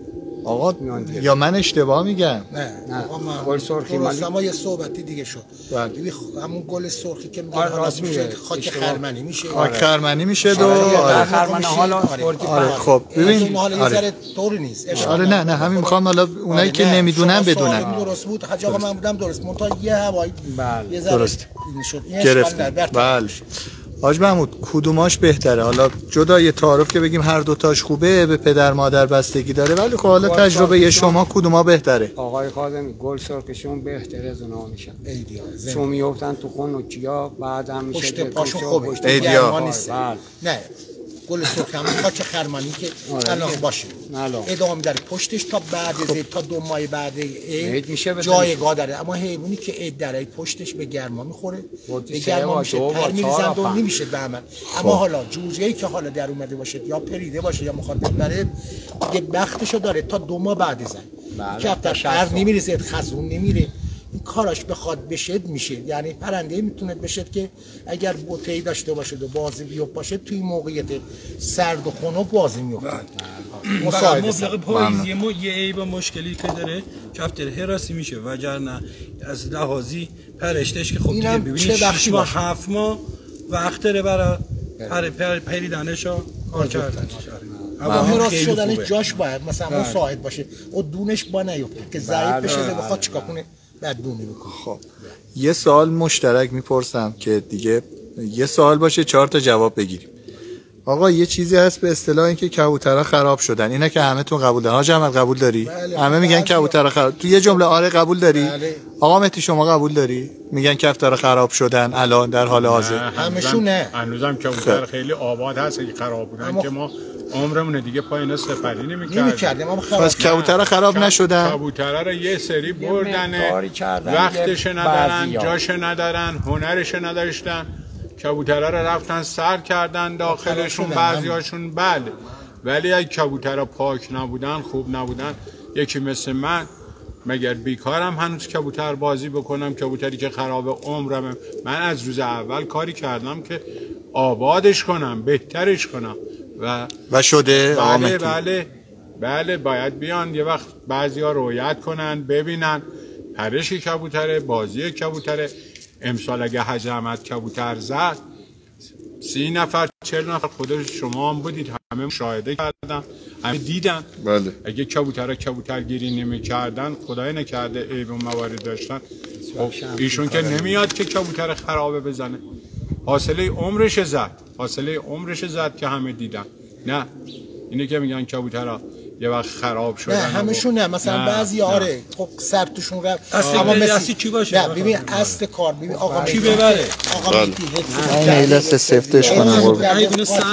آقا یا من اشتباه میگم؟ نه نه آقا من گل سرخی درست، مالی اما یه صحبتی دیگه شد. ببین همون گل سرخی که میگه راست میشه خاک خرمنی میشه. خاک خرمنی میشه دو آره خرمنی حالا آره خب ببین حالا یه ذره طوری نیست. آره نه نه همین میخوام حالا اونایی که نمیدونن بدونن. درست بود حاج آقا من بودم درست منتها یه هوایی یه ذره درست شد. گرفتیم. بله حاج محمود کدوماش بهتره؟ حالا جدای تعارف که بگیم هر دو تاش خوبه، به پدر مادر بستگی داره، ولی خب حالا تجربه شما کدوما بهتره؟ آقای خادمی گل سرخشون بهتره از اونها میشن. ایدیا چون میافتن تو خون و کیا بعد هم میشه پشت پاشون خوبه. ایدیا نه گل سرخ هم خاک خرمانی که الان باشه ادامه داره پشتش تا بعد زید تا دو ماه بعد عید میشه جایگاه داره، اما حیوانی که عید داره پشتش به گرما میخوره، به گرما میشه پر میریزند و نمیشه به عمل. اما حالا جوجه‌ای که حالا در اومده باشه یا پریده باشه یا مخاطب داره یه بختشو داره تا دو ماه بعد زن که تا پر نمیریزه، خزون نمیره، این کاراش بخواد بشد میشه. یعنی پرنده میتونه بشد که اگر بوته‌ای داشته باشه و بازی بیوب باشه توی موقعیت سرد و خنک بازی میفته. مساعد مبلغ پاییزی ما یه عیب مشکلی که داره کفتر حراسی میشه وگرنه از لحاظی پرشتش که خب دیگه ببینید شش ماه هفت ماه وقت داره برای پر پر پریدنش و کار کردنش. اما حراس شدنش جاش باید مثلا مساعد باشه و دونش با نیفته که ضعیف بشه بخواد چیکار کنه بعد دونه بکنه. خب یه سوال مشترک میپرسم که دیگه یه سوال باشه چهار تا جواب بگیریم. آقا یه چیزی هست به اصطلاح اینکه کبوترها خراب شدن، اینا که همه تون قبول دارن. حاج احمد قبول داری؟ بله. همه میگن کبوترها خراب. تو یه جمله آره قبول داری؟ بله. آقا مهدی شما قبول داری؟ میگن کبوترها خراب شدن الان در حال حاضر؟ همشون نه. هنوزم کبوتر خیلی آباد هست که خراب بودن اما... که ما عمرمون دیگه پایین سپری نمی‌کردیم. پس کبوترها خراب نشدن. کبوترها رو یه سری بردن، وقتش ندارن، جاش ندارن، هنرش نداشتن. کبوترها رو رفتن سر کردن داخلشون بعضیاشون. بله ولی اگه کبوترها پاک نبودن خوب نبودن، یکی مثل من مگر بیکارم هنوز کبوتر بازی بکنم؟ کبوتری که خراب عمرم، من از روز اول کاری کردم که آبادش کنم، بهترش کنم و و شده. بله بله بله باید بیان یه وقت بعضیا رویت کنن ببینن پرش کبوتره، بازی کبوتره. امسال اگه حاج احمد کبوتر زد سی نفر چهل نفر خود شما هم بودید، همه مشاهده کردم، همه دیدن. بله. اگه کبوترها کبوترگیری نمی کردن، خدای نکرده عیب و موارد داشتن، خب ایشون که نمیاد که کبوتر خرابه بزنه. حاصله عمرش زد، حاصله عمرش زد که همه دیدن. نه اینه که میگن کبوترها یه وقت خراب شدن. نه همشون نه، مثلا بعضی آره خب سر توشون رفت. اما مثلا چی باشه؟ نه ببین اصل کار ببین آقا کی ببره؟ آقا میتی نه لسه سفتش کنم قربون. اینو سر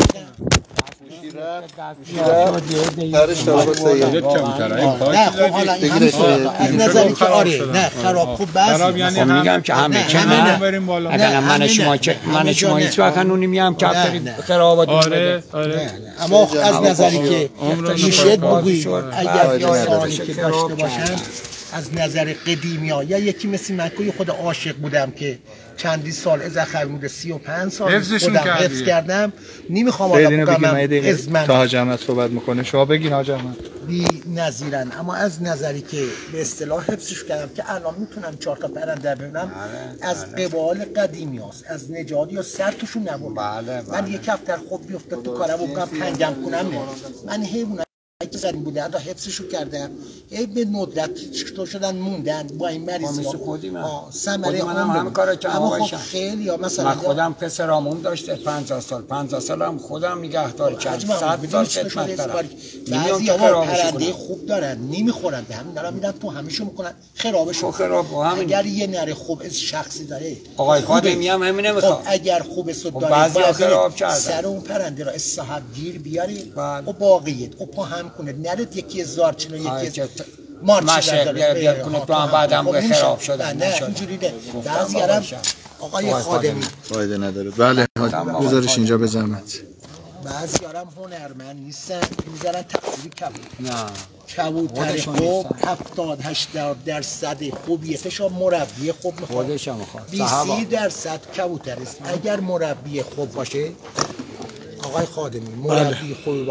نه خب حالا این نظری که آره نه خراب خب بعضی خراب یعنی هم میگم که همه چه بریم بالا. اگر من شما چه من شما هیچ وقت نمیام کفتری خراب آره آره. اما از نظری که میشه بگویید اگر یارانی که داشته باشن از نظر قدیمی ها یا یکی مثل من که خود عاشق بودم که چندی سال از خرمود سی و پنج سال خودم حفظ کردم، نمیخوام آدم بگم از من تا حاج احمد صحبت میکنه شما بگین حاج احمد بی نظیرن. اما از نظری که به اصطلاح حفظش کردم که الان میتونم چهار تا پرنده ببینم از قبال قدیمی هاست، از نجادی یا سر توشون نبود. من یک کفتر خوب بیفته تو کارم و بگم پنگم کنم نه، من حیوانم که زنی بوده ادا حفظشو کردم ای به ندرت چطور شدن موندن با این مریضی ها ثمره هم کارو کردم. اما خب خیلی ها مثلا من خودم پسرامون داشته پنجاه سال پنجاه سال هم خودم نگهداری کردم، صد سال خدمت دارم. بعضی ها پرنده خوب دارن نمیخورن به همین دارن میدن تو همیشو میکنن خرابشو خراب. اگر یه نره خوب از شخصی داره آقای خادمی هم همین نمیخواد. اگر خوب است داره بعضی خراب کردن سر اون پرنده را از صاحب گیر بیاری و باقیت و پا هم کنه نرد یکی هزار چنو یکی مارچ بیاد کنه تو هم بعدم خراب شدن نه اینجوری ده. بعضی هم آقای خادمی فایده نداره. بله گزارش اینجا به زحمت. بعضی هم هنرمند نیستن میذارن تقصیری کبوتر. نه کبوتر خوب هفتاد هشتاد درصد خوبیتش مربی خوب میخواد. خودش هم میخواد. بیست درصد کبوتر است. اگر مربی خوب باشه آقای خادمی مربی خوب باشه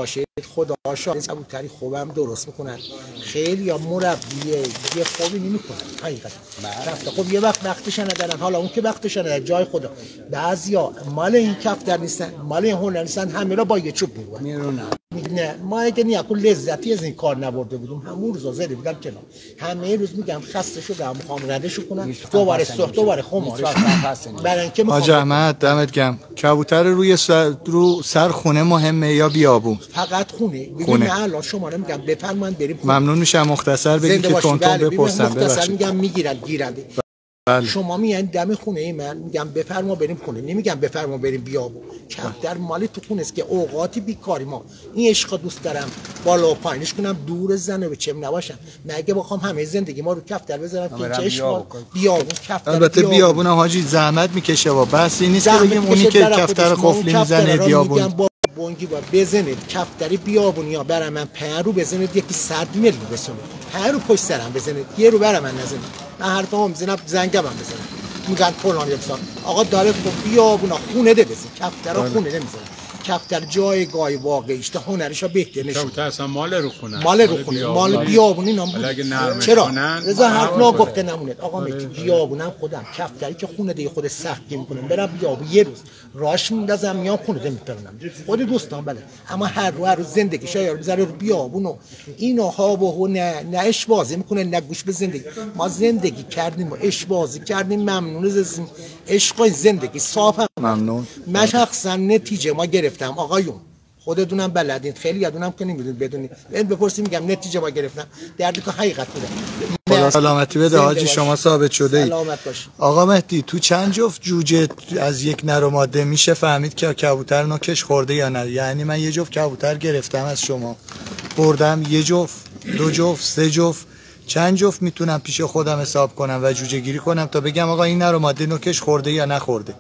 خدا شاهد کبوتری خوبم درست میکنن خیلی یا مربیه یه خوبی نمیکنن حقیقتا رفته خب یه وقت وقتش ندارن حالا اون که وقتش ندارن جای خدا بعضیا مال این کفتر نیستن مال این هنر نیستن همه را با یه چوب میرونن نه ما اگه نیاکو لذتی از این کار نبرده بودیم همون روزا زده بودم کنار همه روز میگم خسته شدم میخوام ردشو کنم دوباره صبح دوباره خمارش برای اینکه حاج احمد دمت گرم کبوتر روی سر رو سر خونه مهمه یا بیابون فقط خونه ببین نه الان شما رو میگم بفرمایید بریم خونه. ممنون میشم مختصر بگی که تون تون بپرسم مختصر میگم میگیرن گیرنده بله. شما میان دم خونه ای من میگم بفرما بریم خونه نمیگم بفرما بریم بیابون کفتر مالی تو خونه است که اوقاتی بیکاری ما این عشق دوست دارم بالا و پایینش کنم دور زنه به چم نباشم مگه بخوام همه زندگی ما رو کفتر بذارم که چشم بیابون کفتر البته بیابون حاجی زحمت میکشه و بس این نیست که بگیم اونی که کفتر قفلی میزنه بیابون با بونگی با بزنید کفتری بیابونی ها برای من پنج رو بزنید یکی صد میلیون بسونید پنج رو پشت سرم بزنید یه رو برای من نزنید من حرف هم میزنم زنگم هم بزنم میگن فلان یکسان آقا داره خب بیابونا خونه ده بزن کفترها خونه نمیزنن کفتر جایگاه واقعیش تا هنرش بهتر نشون کفتر اصلا مال رو خونه مال رو خونه مال بیابونی نام چرا رضا حرف ناگفته نمونه آقا میگه بیابونم خودم کفتری که خونه ده خود سختی میکنم برم بیابون یه روز راش میندازم میام خونه ده میپرونم خود دوستان بله اما هر رو هر روز زندگی شاید بذاره رو بیابون و اینا ها و نه نه اش بازی میکنه نه گوش به زندگی ما زندگی کردیم و اش بازی کردیم ممنون از عشق زندگی صاف ممنون من شخصا نتیجه ما گرفتم آقایون خودتونم بلدین خیلی یادونم که نمیدونید بدونید این بپرسی میگم نتیجه ما گرفتم دردی که حقیقت بوده خدا سلامتی بده حاجی شما ثابت شده ای سلامت باشی آقا مهدی تو چند جفت جوجه از یک نر و ماده میشه فهمید که کبوتر نوکش خورده یا نه یعنی من یه جفت کبوتر گرفتم از شما بردم یه جفت دو جفت سه جفت چند جفت میتونم پیش خودم حساب کنم و جوجه گیری کنم تا بگم آقا این نر و ماده نوکش خورده یا نخورده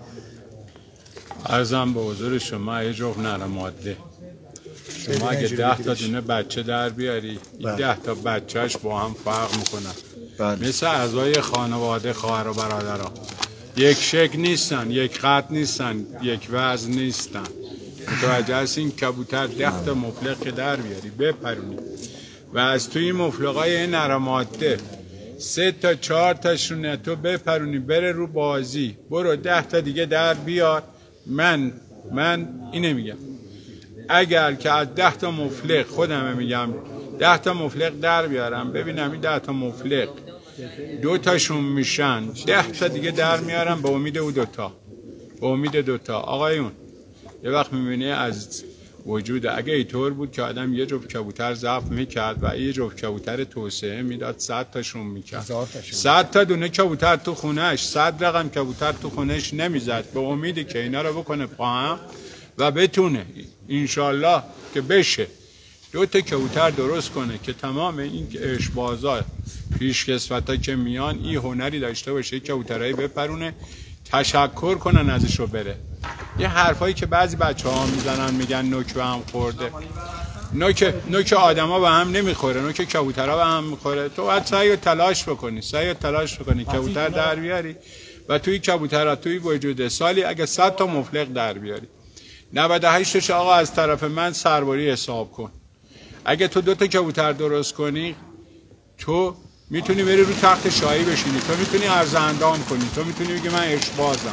عرضم به حضور شما یه جفت نر و ماده شما اگه ده تا دونه بچه در بیاری این ده تا بچهش با هم فرق میکنن مثل اعضای خانواده خواهر و برادرها یک شکل نیستن یک خط نیستن یک وزن نیستن متوجه هستین کبوتر ده تا مفلق که در بیاری بپرونی و از توی این مفلقای این نر و ماده سه تا چهار تاشونه تو بپرونی بره رو بازی برو ده تا دیگه در بیار من من اینه میگم اگر که از ده تا مفلق خودم میگم ده تا مفلق در بیارم ببینم این ده تا مفلق دو تاشون میشن ده تا دیگه در میارم به امید او دوتا به امید دوتا آقایون یه وقت میبینی از وجود اگه اینطور بود که آدم یه جفت کبوتر ضبط میکرد و یه جفت کبوتر توسعه میداد صد تاشون میکرد صد تا دونه کبوتر تو خونهش صد رقم کبوتر تو خونهش نمیزد به امیدی که اینا رو بکنه پاهم و بتونه انشالله که بشه دو تا کبوتر درست کنه که تمام این اشبازا پیشکسوتا که میان این هنری داشته باشه کبوترایی بپرونه تشکر کنن ازش رو بره یه حرفایی که بعضی بچه ها میزنن میگن نوک به هم خورده نوک نوک آدما به هم نمیخوره نوک کبوترها به هم میخوره تو باید سعی و تلاش بکنی سعی و تلاش بکنی کبوتر در بیاری و توی کبوترها توی وجود سالی اگه صد تا مفلق در بیاری نود و هشت آقا از طرف من سرباری حساب کن اگه تو دو تا کبوتر درست کنی تو میتونی بری رو تخت شاهی بشینی تو میتونی عرض اندام کنی تو میتونی بگی من اشبازم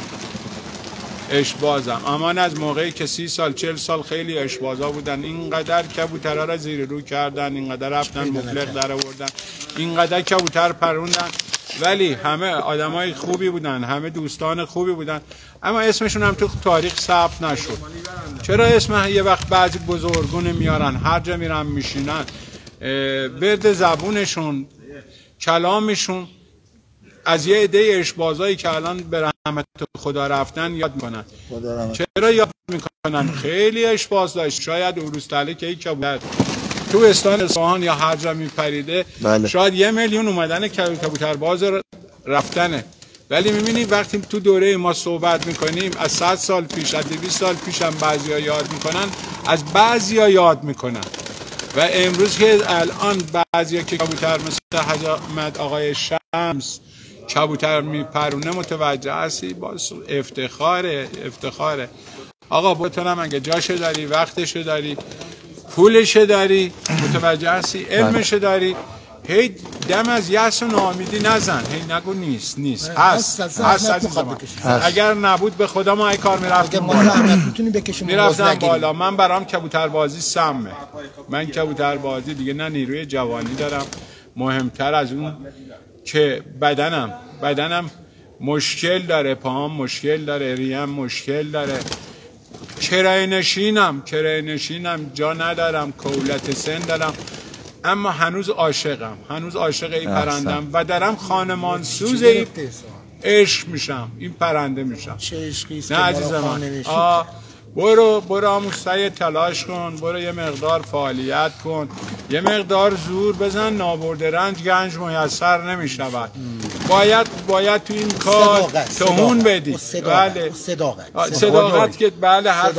اشبازم اما از موقعی که سی سال چل سال خیلی اشبازا بودن اینقدر کبوترها را زیر رو کردن اینقدر رفتن مفلق در آوردن اینقدر کبوتر پروندن ولی همه آدمای خوبی بودن همه دوستان خوبی بودن اما اسمشون هم تو تاریخ ثبت نشد چرا اسم یه وقت بعضی بزرگون میارن هر جا میرن میشینن برد زبونشون کلامشون از یه عده اشبازایی که الان به رحمت خدا رفتن یاد میکنن چرا یاد میکنن خیلی اشباز داشت شاید عروس که یک کبوتر تو استان اصفهان یا هر جا میپریده بله. شاید یه میلیون اومدن کبوترباز رفتنه ولی میبینی وقتی تو دوره ما صحبت میکنیم از صد سال پیش از دویست سال پیش هم بعضیا یاد میکنن از بعضیا یاد میکنن و امروز که الان بعضیا که کبوتر مثل حاج احمد آقای شمس کبوتر میپرونه متوجه هستی باز افتخاره افتخاره آقا بتونم اگه جاشو داری وقتشو داری پولش داری، متوجه هستی، علمش داری، هی دم از یأس و ناامیدی نزن، هی نگو نیست نیست هست هست عزیزم. اگر نبود به خدا ما ای کار میرفتیم میرفتم بالا. من برام کبوتربازی سمه. من کبوتربازی دیگه نه نیروی جوانی دارم، مهمتر از اون که بدنم بدنم مشکل داره، پاهم مشکل داره، ریم مشکل داره، کرایه نشینم کرایه نشینم جا ندارم، کولت سن دارم، اما هنوز عاشقم، هنوز عاشق این پرندم و درم خانمان سوز این عشق میشم، این پرنده میشم. نه عزیز من، آه برو برو آموزتای تلاش کن، برو یه مقدار فعالیت کن، یه مقدار زور بزن، نابرده رنج گنج میسر نمیشود. باید باید تو این کار تهون بدی. بله صداقت صداقت که بله حرف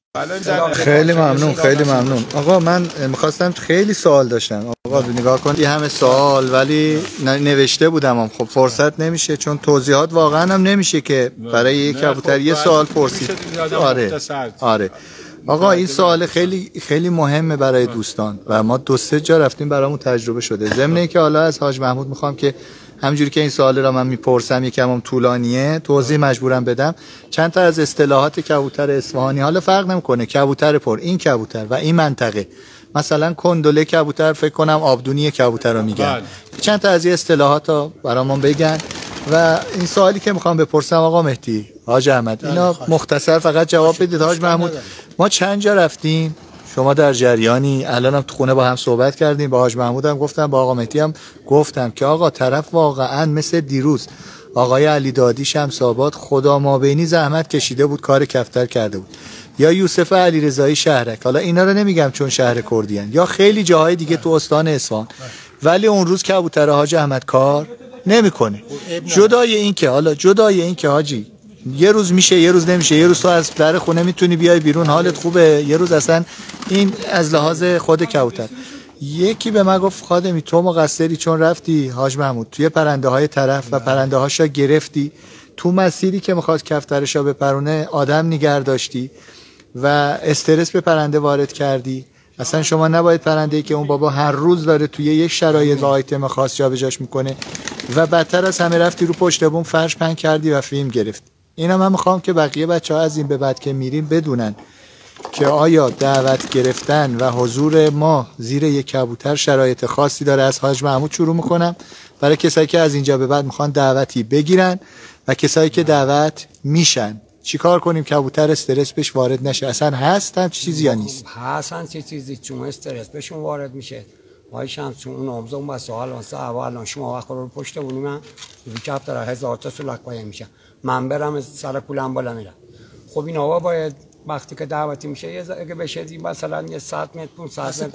خیلی ممنون خیلی ممنون آقا. من میخواستم خیلی سوال داشتم آقا، نگاه کن یه همه سوال ولی نوشته بودم، خب فرصت نمیشه چون توضیحات واقعا هم نمیشه که برای یک کبوتر یه سوال پرسید. آره آره آقا این سوال خیلی خیلی مهمه برای دوستان و ما دو سه جا رفتیم برامون تجربه شده. ضمن اینکه حالا از حاج محمود میخوام که همونجوری که این سوال را من میپرسم یکم هم طولانیه توضیح مجبورم بدم. چند تا از اصطلاحات کبوتر اصفهانی، حالا فرق نمیکنه کبوتر پر، این کبوتر و این منطقه، مثلا کندله کبوتر فکر کنم آبدونی کبوتر رو میگن. چند تا از این اصطلاحات رو برامون بگن. و این سوالی که میخوام بپرسم آقا مهدی، حاج احمد، اینا مختصر فقط جواب بدید. حاج محمود ما چند جا رفتیم، شما در جریانی، الانم تو خونه با هم صحبت کردیم، با حاج محمود هم گفتم، با آقا مهدی هم گفتم که آقا طرف واقعا مثل دیروز آقای علی دادی شمس آباد خدا مابینی زحمت کشیده بود، کار کفتر کرده بود، یا یوسف علیرضایی شهرک، حالا اینا رو نمیگم چون شهر کردین، یا خیلی جاهای دیگه تو استان اصفهان، ولی اون روز کبوتر حاج احمد کار نمیکنه. جدای این که حالا جدای این که حاجی یه روز میشه یه روز نمیشه، یه روز تو از در خونه میتونی بیای بیرون حالت خوبه، یه روز اصلا این از لحاظ خود کبوتر. یکی به من گفت خادمی تو مقصری چون رفتی حاج محمود توی پرنده های طرف و پرنده هاشا گرفتی، تو مسیری که میخواد کفترشا بپرونه آدم نگه داشتی و استرس به پرنده وارد کردی. اصلا شما نباید پرنده‌ای که اون بابا هر روز داره توی یک شرایط و آیتم خاص جابجاش میکنه و بدتر از همه رفتی رو پشت بوم فرش پهن کردی و فیلم گرفتی. اینا من میخوام که بقیه بچه‌ها از این به بعد که میریم بدونن که آیا دعوت گرفتن و حضور ما زیر یک کبوتر شرایط خاصی داره. از حاج محمود شروع میکنم برای کسایی که از اینجا به بعد میخوان دعوتی بگیرن و کسایی که دعوت میشن چیکار کنیم کبوتر استرس بهش وارد نشه. اصلا هست هم چیزی یا نیست؟ هستن چه چیزی چون استرس بهشون وارد میشه. وای شمس چون اون آموزه اون بس حالا سوا الان شما وقت رو پشت بونی من کبوتر هزار تا سلک پای میشه، من برم سر پولم بالا میرم. خب این آوا باید وقتی که دعوتی میشه یه اگه بشه مثلا یه صد متر پانصد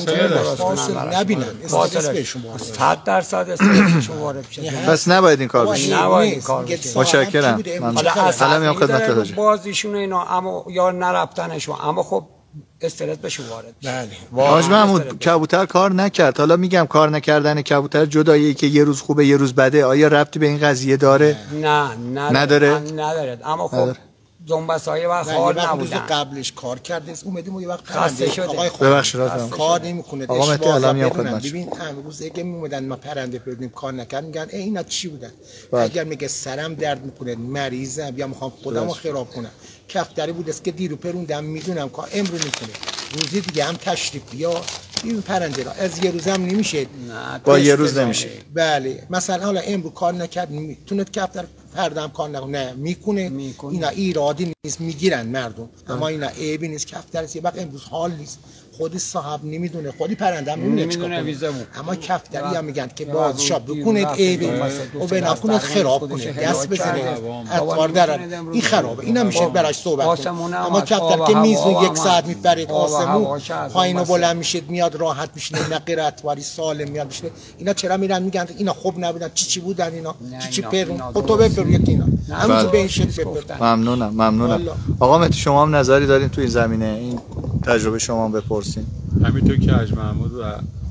متر نبینن استرس بهشون صد درصد استرسشون وارد میشه. بس نباید این کار بشه. نباید این کار بشه. مشکرم. حالا اصلا میام خدمت بازیشون اینا اما یا نرفتنشون اما خب استرس بهشون وارد میشه. بله. حاج محمود کبوتر کار نکرد. حالا میگم کار نکردن کبوتر جدایی که یه روز خوبه یه روز بده، آیا ربطی به این قضیه داره؟ نه نه نداره. نداره. اما خب زنبسای وقت حال نبودن. قبلش کار کرده اومدیم و یه وقت خسته شده. آقای ببخشید کار نمیکنه. آقا مهدی الان میام خدمت. ببین امروز اگه میومدن ما پرنده بردیم کار نکرد میگن ای اینا چی بودن؟ اگر میگه سرم درد میکنه مریضم یا میخوام خودمو خراب کنم، کفتری بود است که دیرو پروندم میدونم کار امرو میکنه، روزی دیگه هم تشریف بیا این پرنده را از یه روزم نمیشه با یه روز نمیشه. بله مثلا حالا امرو کار نکرد میتونه کفتر فردام کار نکنه، نه میکنه. اینا ایرادی نیست میگیرن مردم، اما اینا عیبی نیست. کفتر یه وقت امروز حال نیست، خودی صاحب نمیدونه، خودی پرنده هم نمیدونه، اما کفتری هم میگن که بازشا بکنید عیبی و به نکنید خراب کنه، دست بزنه اتوار درن این خرابه، این هم میشه براش صحبت کنه. اما کفتر که میزون یک ساعت میپرید آسمون پایین و بلند میشه میاد راحت میشه، نه غیر اتواری سالم میاد میشه. اینا چرا میرن میگن اینا خوب نبودن، چی چی بودن اینا، چی چی پرون تو بپر اینا همون به این شکل بپر. ممنونم ممنونم. آقا مهدی شما هم نظری دارین تو این زمینه؟ این تجربه شما هم بپرسین. همینطور که حاج محمود و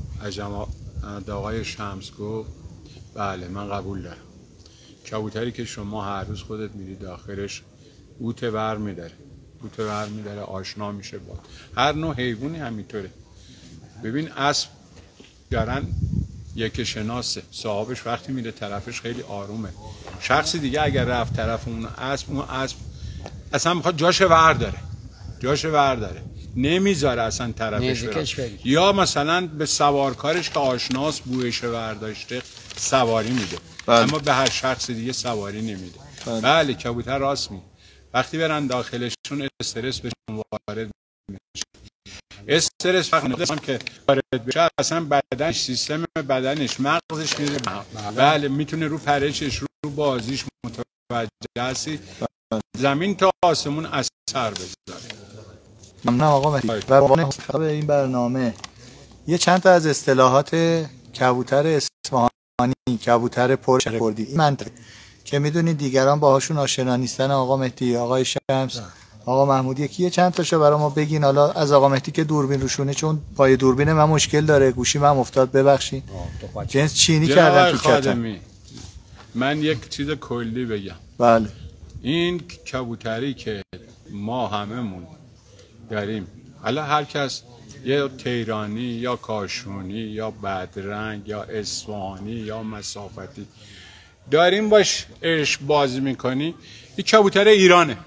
آقای شمس گفت بله من قبول دارم. کبوتری که شما هر روز خودت میری داخلش اوت بر میداره، اوت بر میداره، آشنا میشه با هر نوع حیوانی همینطوره. ببین اسب دارن یک شناسه، صاحبش وقتی میره طرفش خیلی آرومه. شخصی دیگه اگر رفت طرف اون اسب، اون اسب اصلا میخواد جاش ور داره، جاش ور داره، نمیذاره اصلا طرفش بره. یا مثلا به سوارکارش که آشناس بویش ورداشته سواری میده، بله. اما به هر شخص دیگه سواری نمیده. بله, بله. کبوتر راست میگه، وقتی برن داخلشون استرس بهشون وارد میشه. استرس وقتی که وارد بشه اصلا بدنش، سیستم بدنش، مغزش میره. بله میتونه رو پرشش، رو بازیش متوجه هستی، زمین تا آسمون اثر بذاره. ممنون آقا مهدی. و به این برنامه یه چند تا از اصطلاحات کبوتر اصفهانی، کبوتر پرشکردی، این منطقه که میدونید دیگران باهاشون آشنا نیستن، آقا مهدی، آقای شمس، آقا محمودی، یکی یه چند تاشو برای ما بگین. حالا از آقا مهدی که دوربین روشونه، چون پای دوربین من مشکل داره، گوشی من افتاد، ببخشید. جنس چینی کردن تو کتم. من یک چیز کلی بگم. بله. این کبوتری که ما هممون داریم، حالا هر کس یا تهرانی یا کاشونی یا بدرنگ یا اصفهانی یا مسافتی داریم باش عشق بازی میکنی، این کبوتر ایرانه.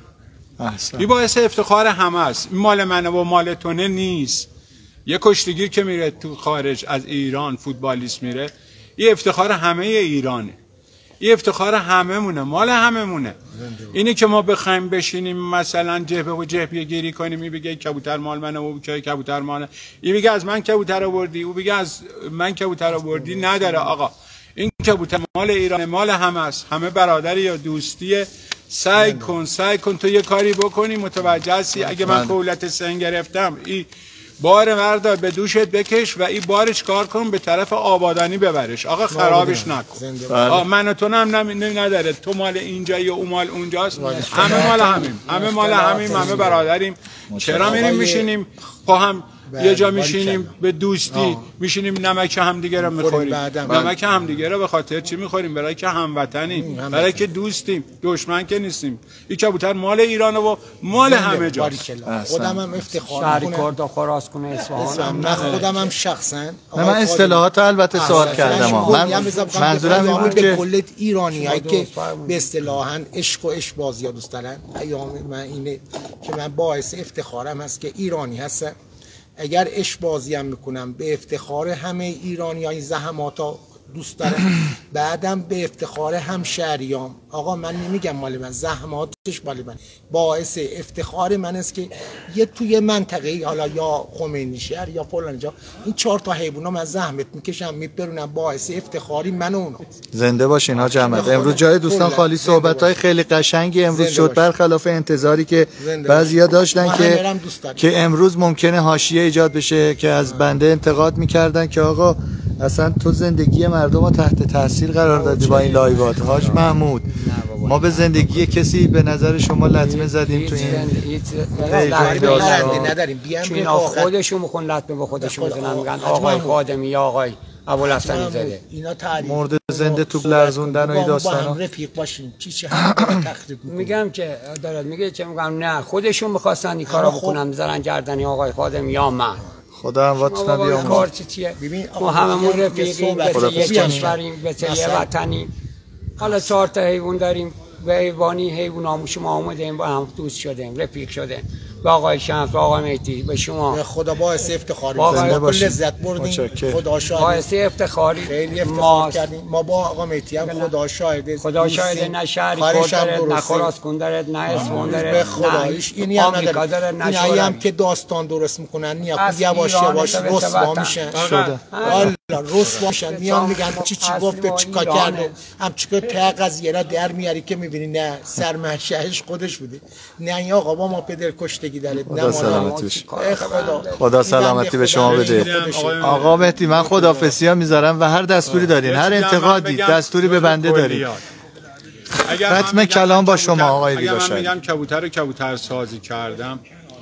این باعث افتخار همه است. این مال منه و مال تونه نیست. یه کشتیگیر که میره تو خارج از ایران فوتبالیست میره، این افتخار همه ایرانه، این افتخار همه مونه، مال همه مونه. اینی که ما بخوایم بشینیم مثلا جبهه و جبهه گیری کنیم، این بگه کبوتر مال منه، او بگه کبوتر ماله، این بگه از من کبوتر آوردی، او بگه از من کبوتر آوردی، نداره آقا. این کبوتر مال ایران، مال همه است، همه برادری یا دوستیه. سعی کن سعی کن تو یه کاری بکنی متوجه هستی. اگه من کولت سن گرفتم، این بار وردار به دوشت بکش و این بارش کار کن به طرف آبادانی ببرش، آقا خرابش نکن. آقا من و تو هم نداره، تو مال اینجا یا اون مال اونجاست، همه مال همیم، همه مال همیم، همه برادریم. چرا میریم میشینیم با هم یه جا میشینیم به دوستی، میشینیم نمک هم دیگه رو میخوریم. نمک هم دیگه رو به خاطر چی میخوریم؟ برای که هموطنیم، برای که دوستیم، دشمن که نیستیم. این کبوتر مال ایرانه و مال همه جاست. خودم هم افتخار شهری کرد و خراسان اصفهان. نه خودم هم شخصا، نه من اصطلاحات البته سوال کردم. من منظورم این بود که کل ایرانیایی که به اصطلاحاً عشق و عشق بازی دوست دارن، پیام من اینه که من باعث افتخارم هست که ایرانی هستم. اگر عشق بازی هم میکنم به افتخار همه ایرانیای زحماتا دوست دارم، بعدم به افتخار هم شهریام. آقا من نمیگم مال من، زحماتش مال من، باعث افتخار من است که یه توی منطقه، حالا یا خمینی شهر یا فلان جا، این چهار تا حیونا من زحمت میکشم میپرونم، باعث افتخاری من و اونا. زنده باشین حاج احمد. امروز جای دوستان خالی، صحبت‌های خیلی قشنگی امروز شد، برخلاف انتظاری که بعضیا داشتن که که امروز ممکنه حاشیه ایجاد بشه که از بنده انتقاد میکردن که آقا اصلا تو زندگی مردم رو تحت تاثیر قرار دادی با این لایوات. حاج محمود، ما به زندگی کسی به نظر شما لطمه زدیم تو این نداریم؟ چون خودشون میخون لطمه به خودشون بزنن، میگن آقای خادمی یا آقای ابوالحسنی زده، اینا تعریف مرد زنده تو لرزوندن و این داستانا. رفیق باشین چی چی هم تخریب میگم که دارد میگه چه میگم، نه خودشون میخواستن این کارا بکنن، بزنن گردنی آقای خادمی یا من. خدا هم وقت نبیام. کار چیه؟ ما هممون رفیقیم، به یک کشوریم، به یه وطنیم. حالا چهار تا حیوان داریم، به حیوانی حیوان آموش ما اومدیم، با هم دوست شدیم، رفیق شدیم. با آقای شمس، با آقای مهدی، به شما به خدا باعث افتخاری ما لذت بردیم. خدا شاهد باعث افتخاری خیلی افتخار کردیم. ما با آقا مهدی هم خدا شاهد، خدا شاهد، نه شهری کردن، نه خراسان دارد، نه اصفهان دارد، به خدایش اینی هم نداره. اینایی هم که داستان درست میکنن، یواش یواش رسوا میشن. والا رسوا میشن، میان میگن چی چی گفت، چیکار کرد، هم چیکار تا قضیه را در میاری که میبینی نه سرمنشأش خودش بوده. نه آقا با ما پدر کشته خدا سلامتی خدا خدا سلامتی به شما بده. آقا مهدی من خداحافظی میذارم و هر دستوری دارین، هر انتقادی دستوری به بنده دارین. ختم کلام با شما آقای دیداشایی. اگر من میگم کبوتر کبوتر سازی کردم،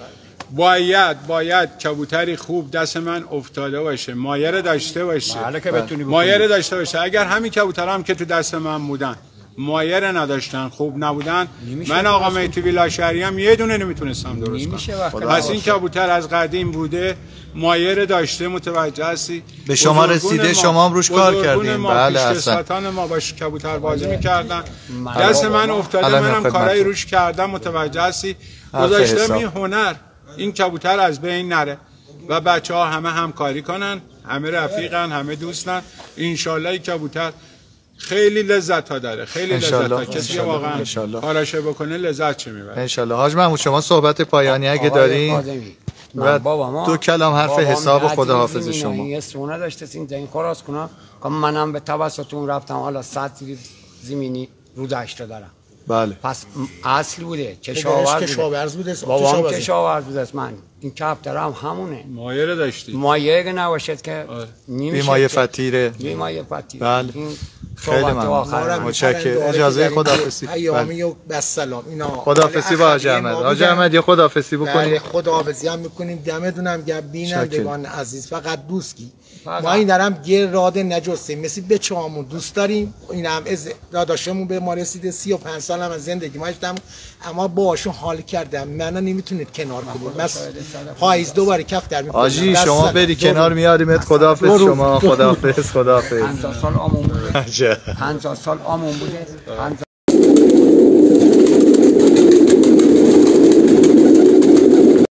باید باید کبوتری خوب دست من افتاده باشه، مایه داشته باشه، بله که بتونی مایه داشته باشه. اگر همین کبوترها هم که تو دست من بودن مایر نداشتن، خوب نبودن. من آقا مهدی لاشری هم یه دونه نمیتونستم درست کنم. پس این کبوتر از قدیم بوده، مایر داشته، متوجه هستی؟ به شما رسیده، شما هم روش کار کردین. بله اصلا ما باش کبوتر بازی میکردن، دست من افتاده، منم کارایی روش کردم، متوجه هستی؟ گذاشتم این هنر این کبوتر از بین نره و بچه ها همه همکاری کنن، همه رفیقن، همه دوستن. انشالله این کبوتر خیلی لذت ها داره، خیلی لذت ها. کسی واقعا کاراشه بکنه لذت چه میبره. انشالله. حاج محمود شما صحبت پایانی اگه دارین و دو کلام حرف حساب خداحافظ شما. یه سونه داشته این زمین خلاص کنم که منم به توسط اون رفتم، حالا صد زمینی رو داشته دارم. بله. پس اصل بوده، کشاورز بوده. بابام کشاورز بوده. من این کبوترم همونه. مایه داشتی. مایه نباشد که نمیشه. بیمایه فتیره. بیمایه فتیره. بله. خیلی ممنون. متشکرم. اجازه خداحافظی. ایامی و بسلام اینا. خداحافظی با حاج احمد. حاج احمد یه خداحافظی بکنید. خداحافظی هم میکنیم. دمتونم گرم بینندگان عزیز. فقط دوستی. ما این درم گیر راده نجسته مثل بچه‌هامون دوست داریم. این هم از داداشمون به ما رسیده سی و پنج سالم از زندگی ما داشتم، اما باهاشون حال کردم. منو نمیتونید کنار کنید. مثلا پاییز دوباره کفتر میکنم. آجی شما بری کنار میاریمت. خداحافظ شما. خداحافظ. خداحافظ. پنجاه سال عموم بوده. پنجاه سال عموم بوده.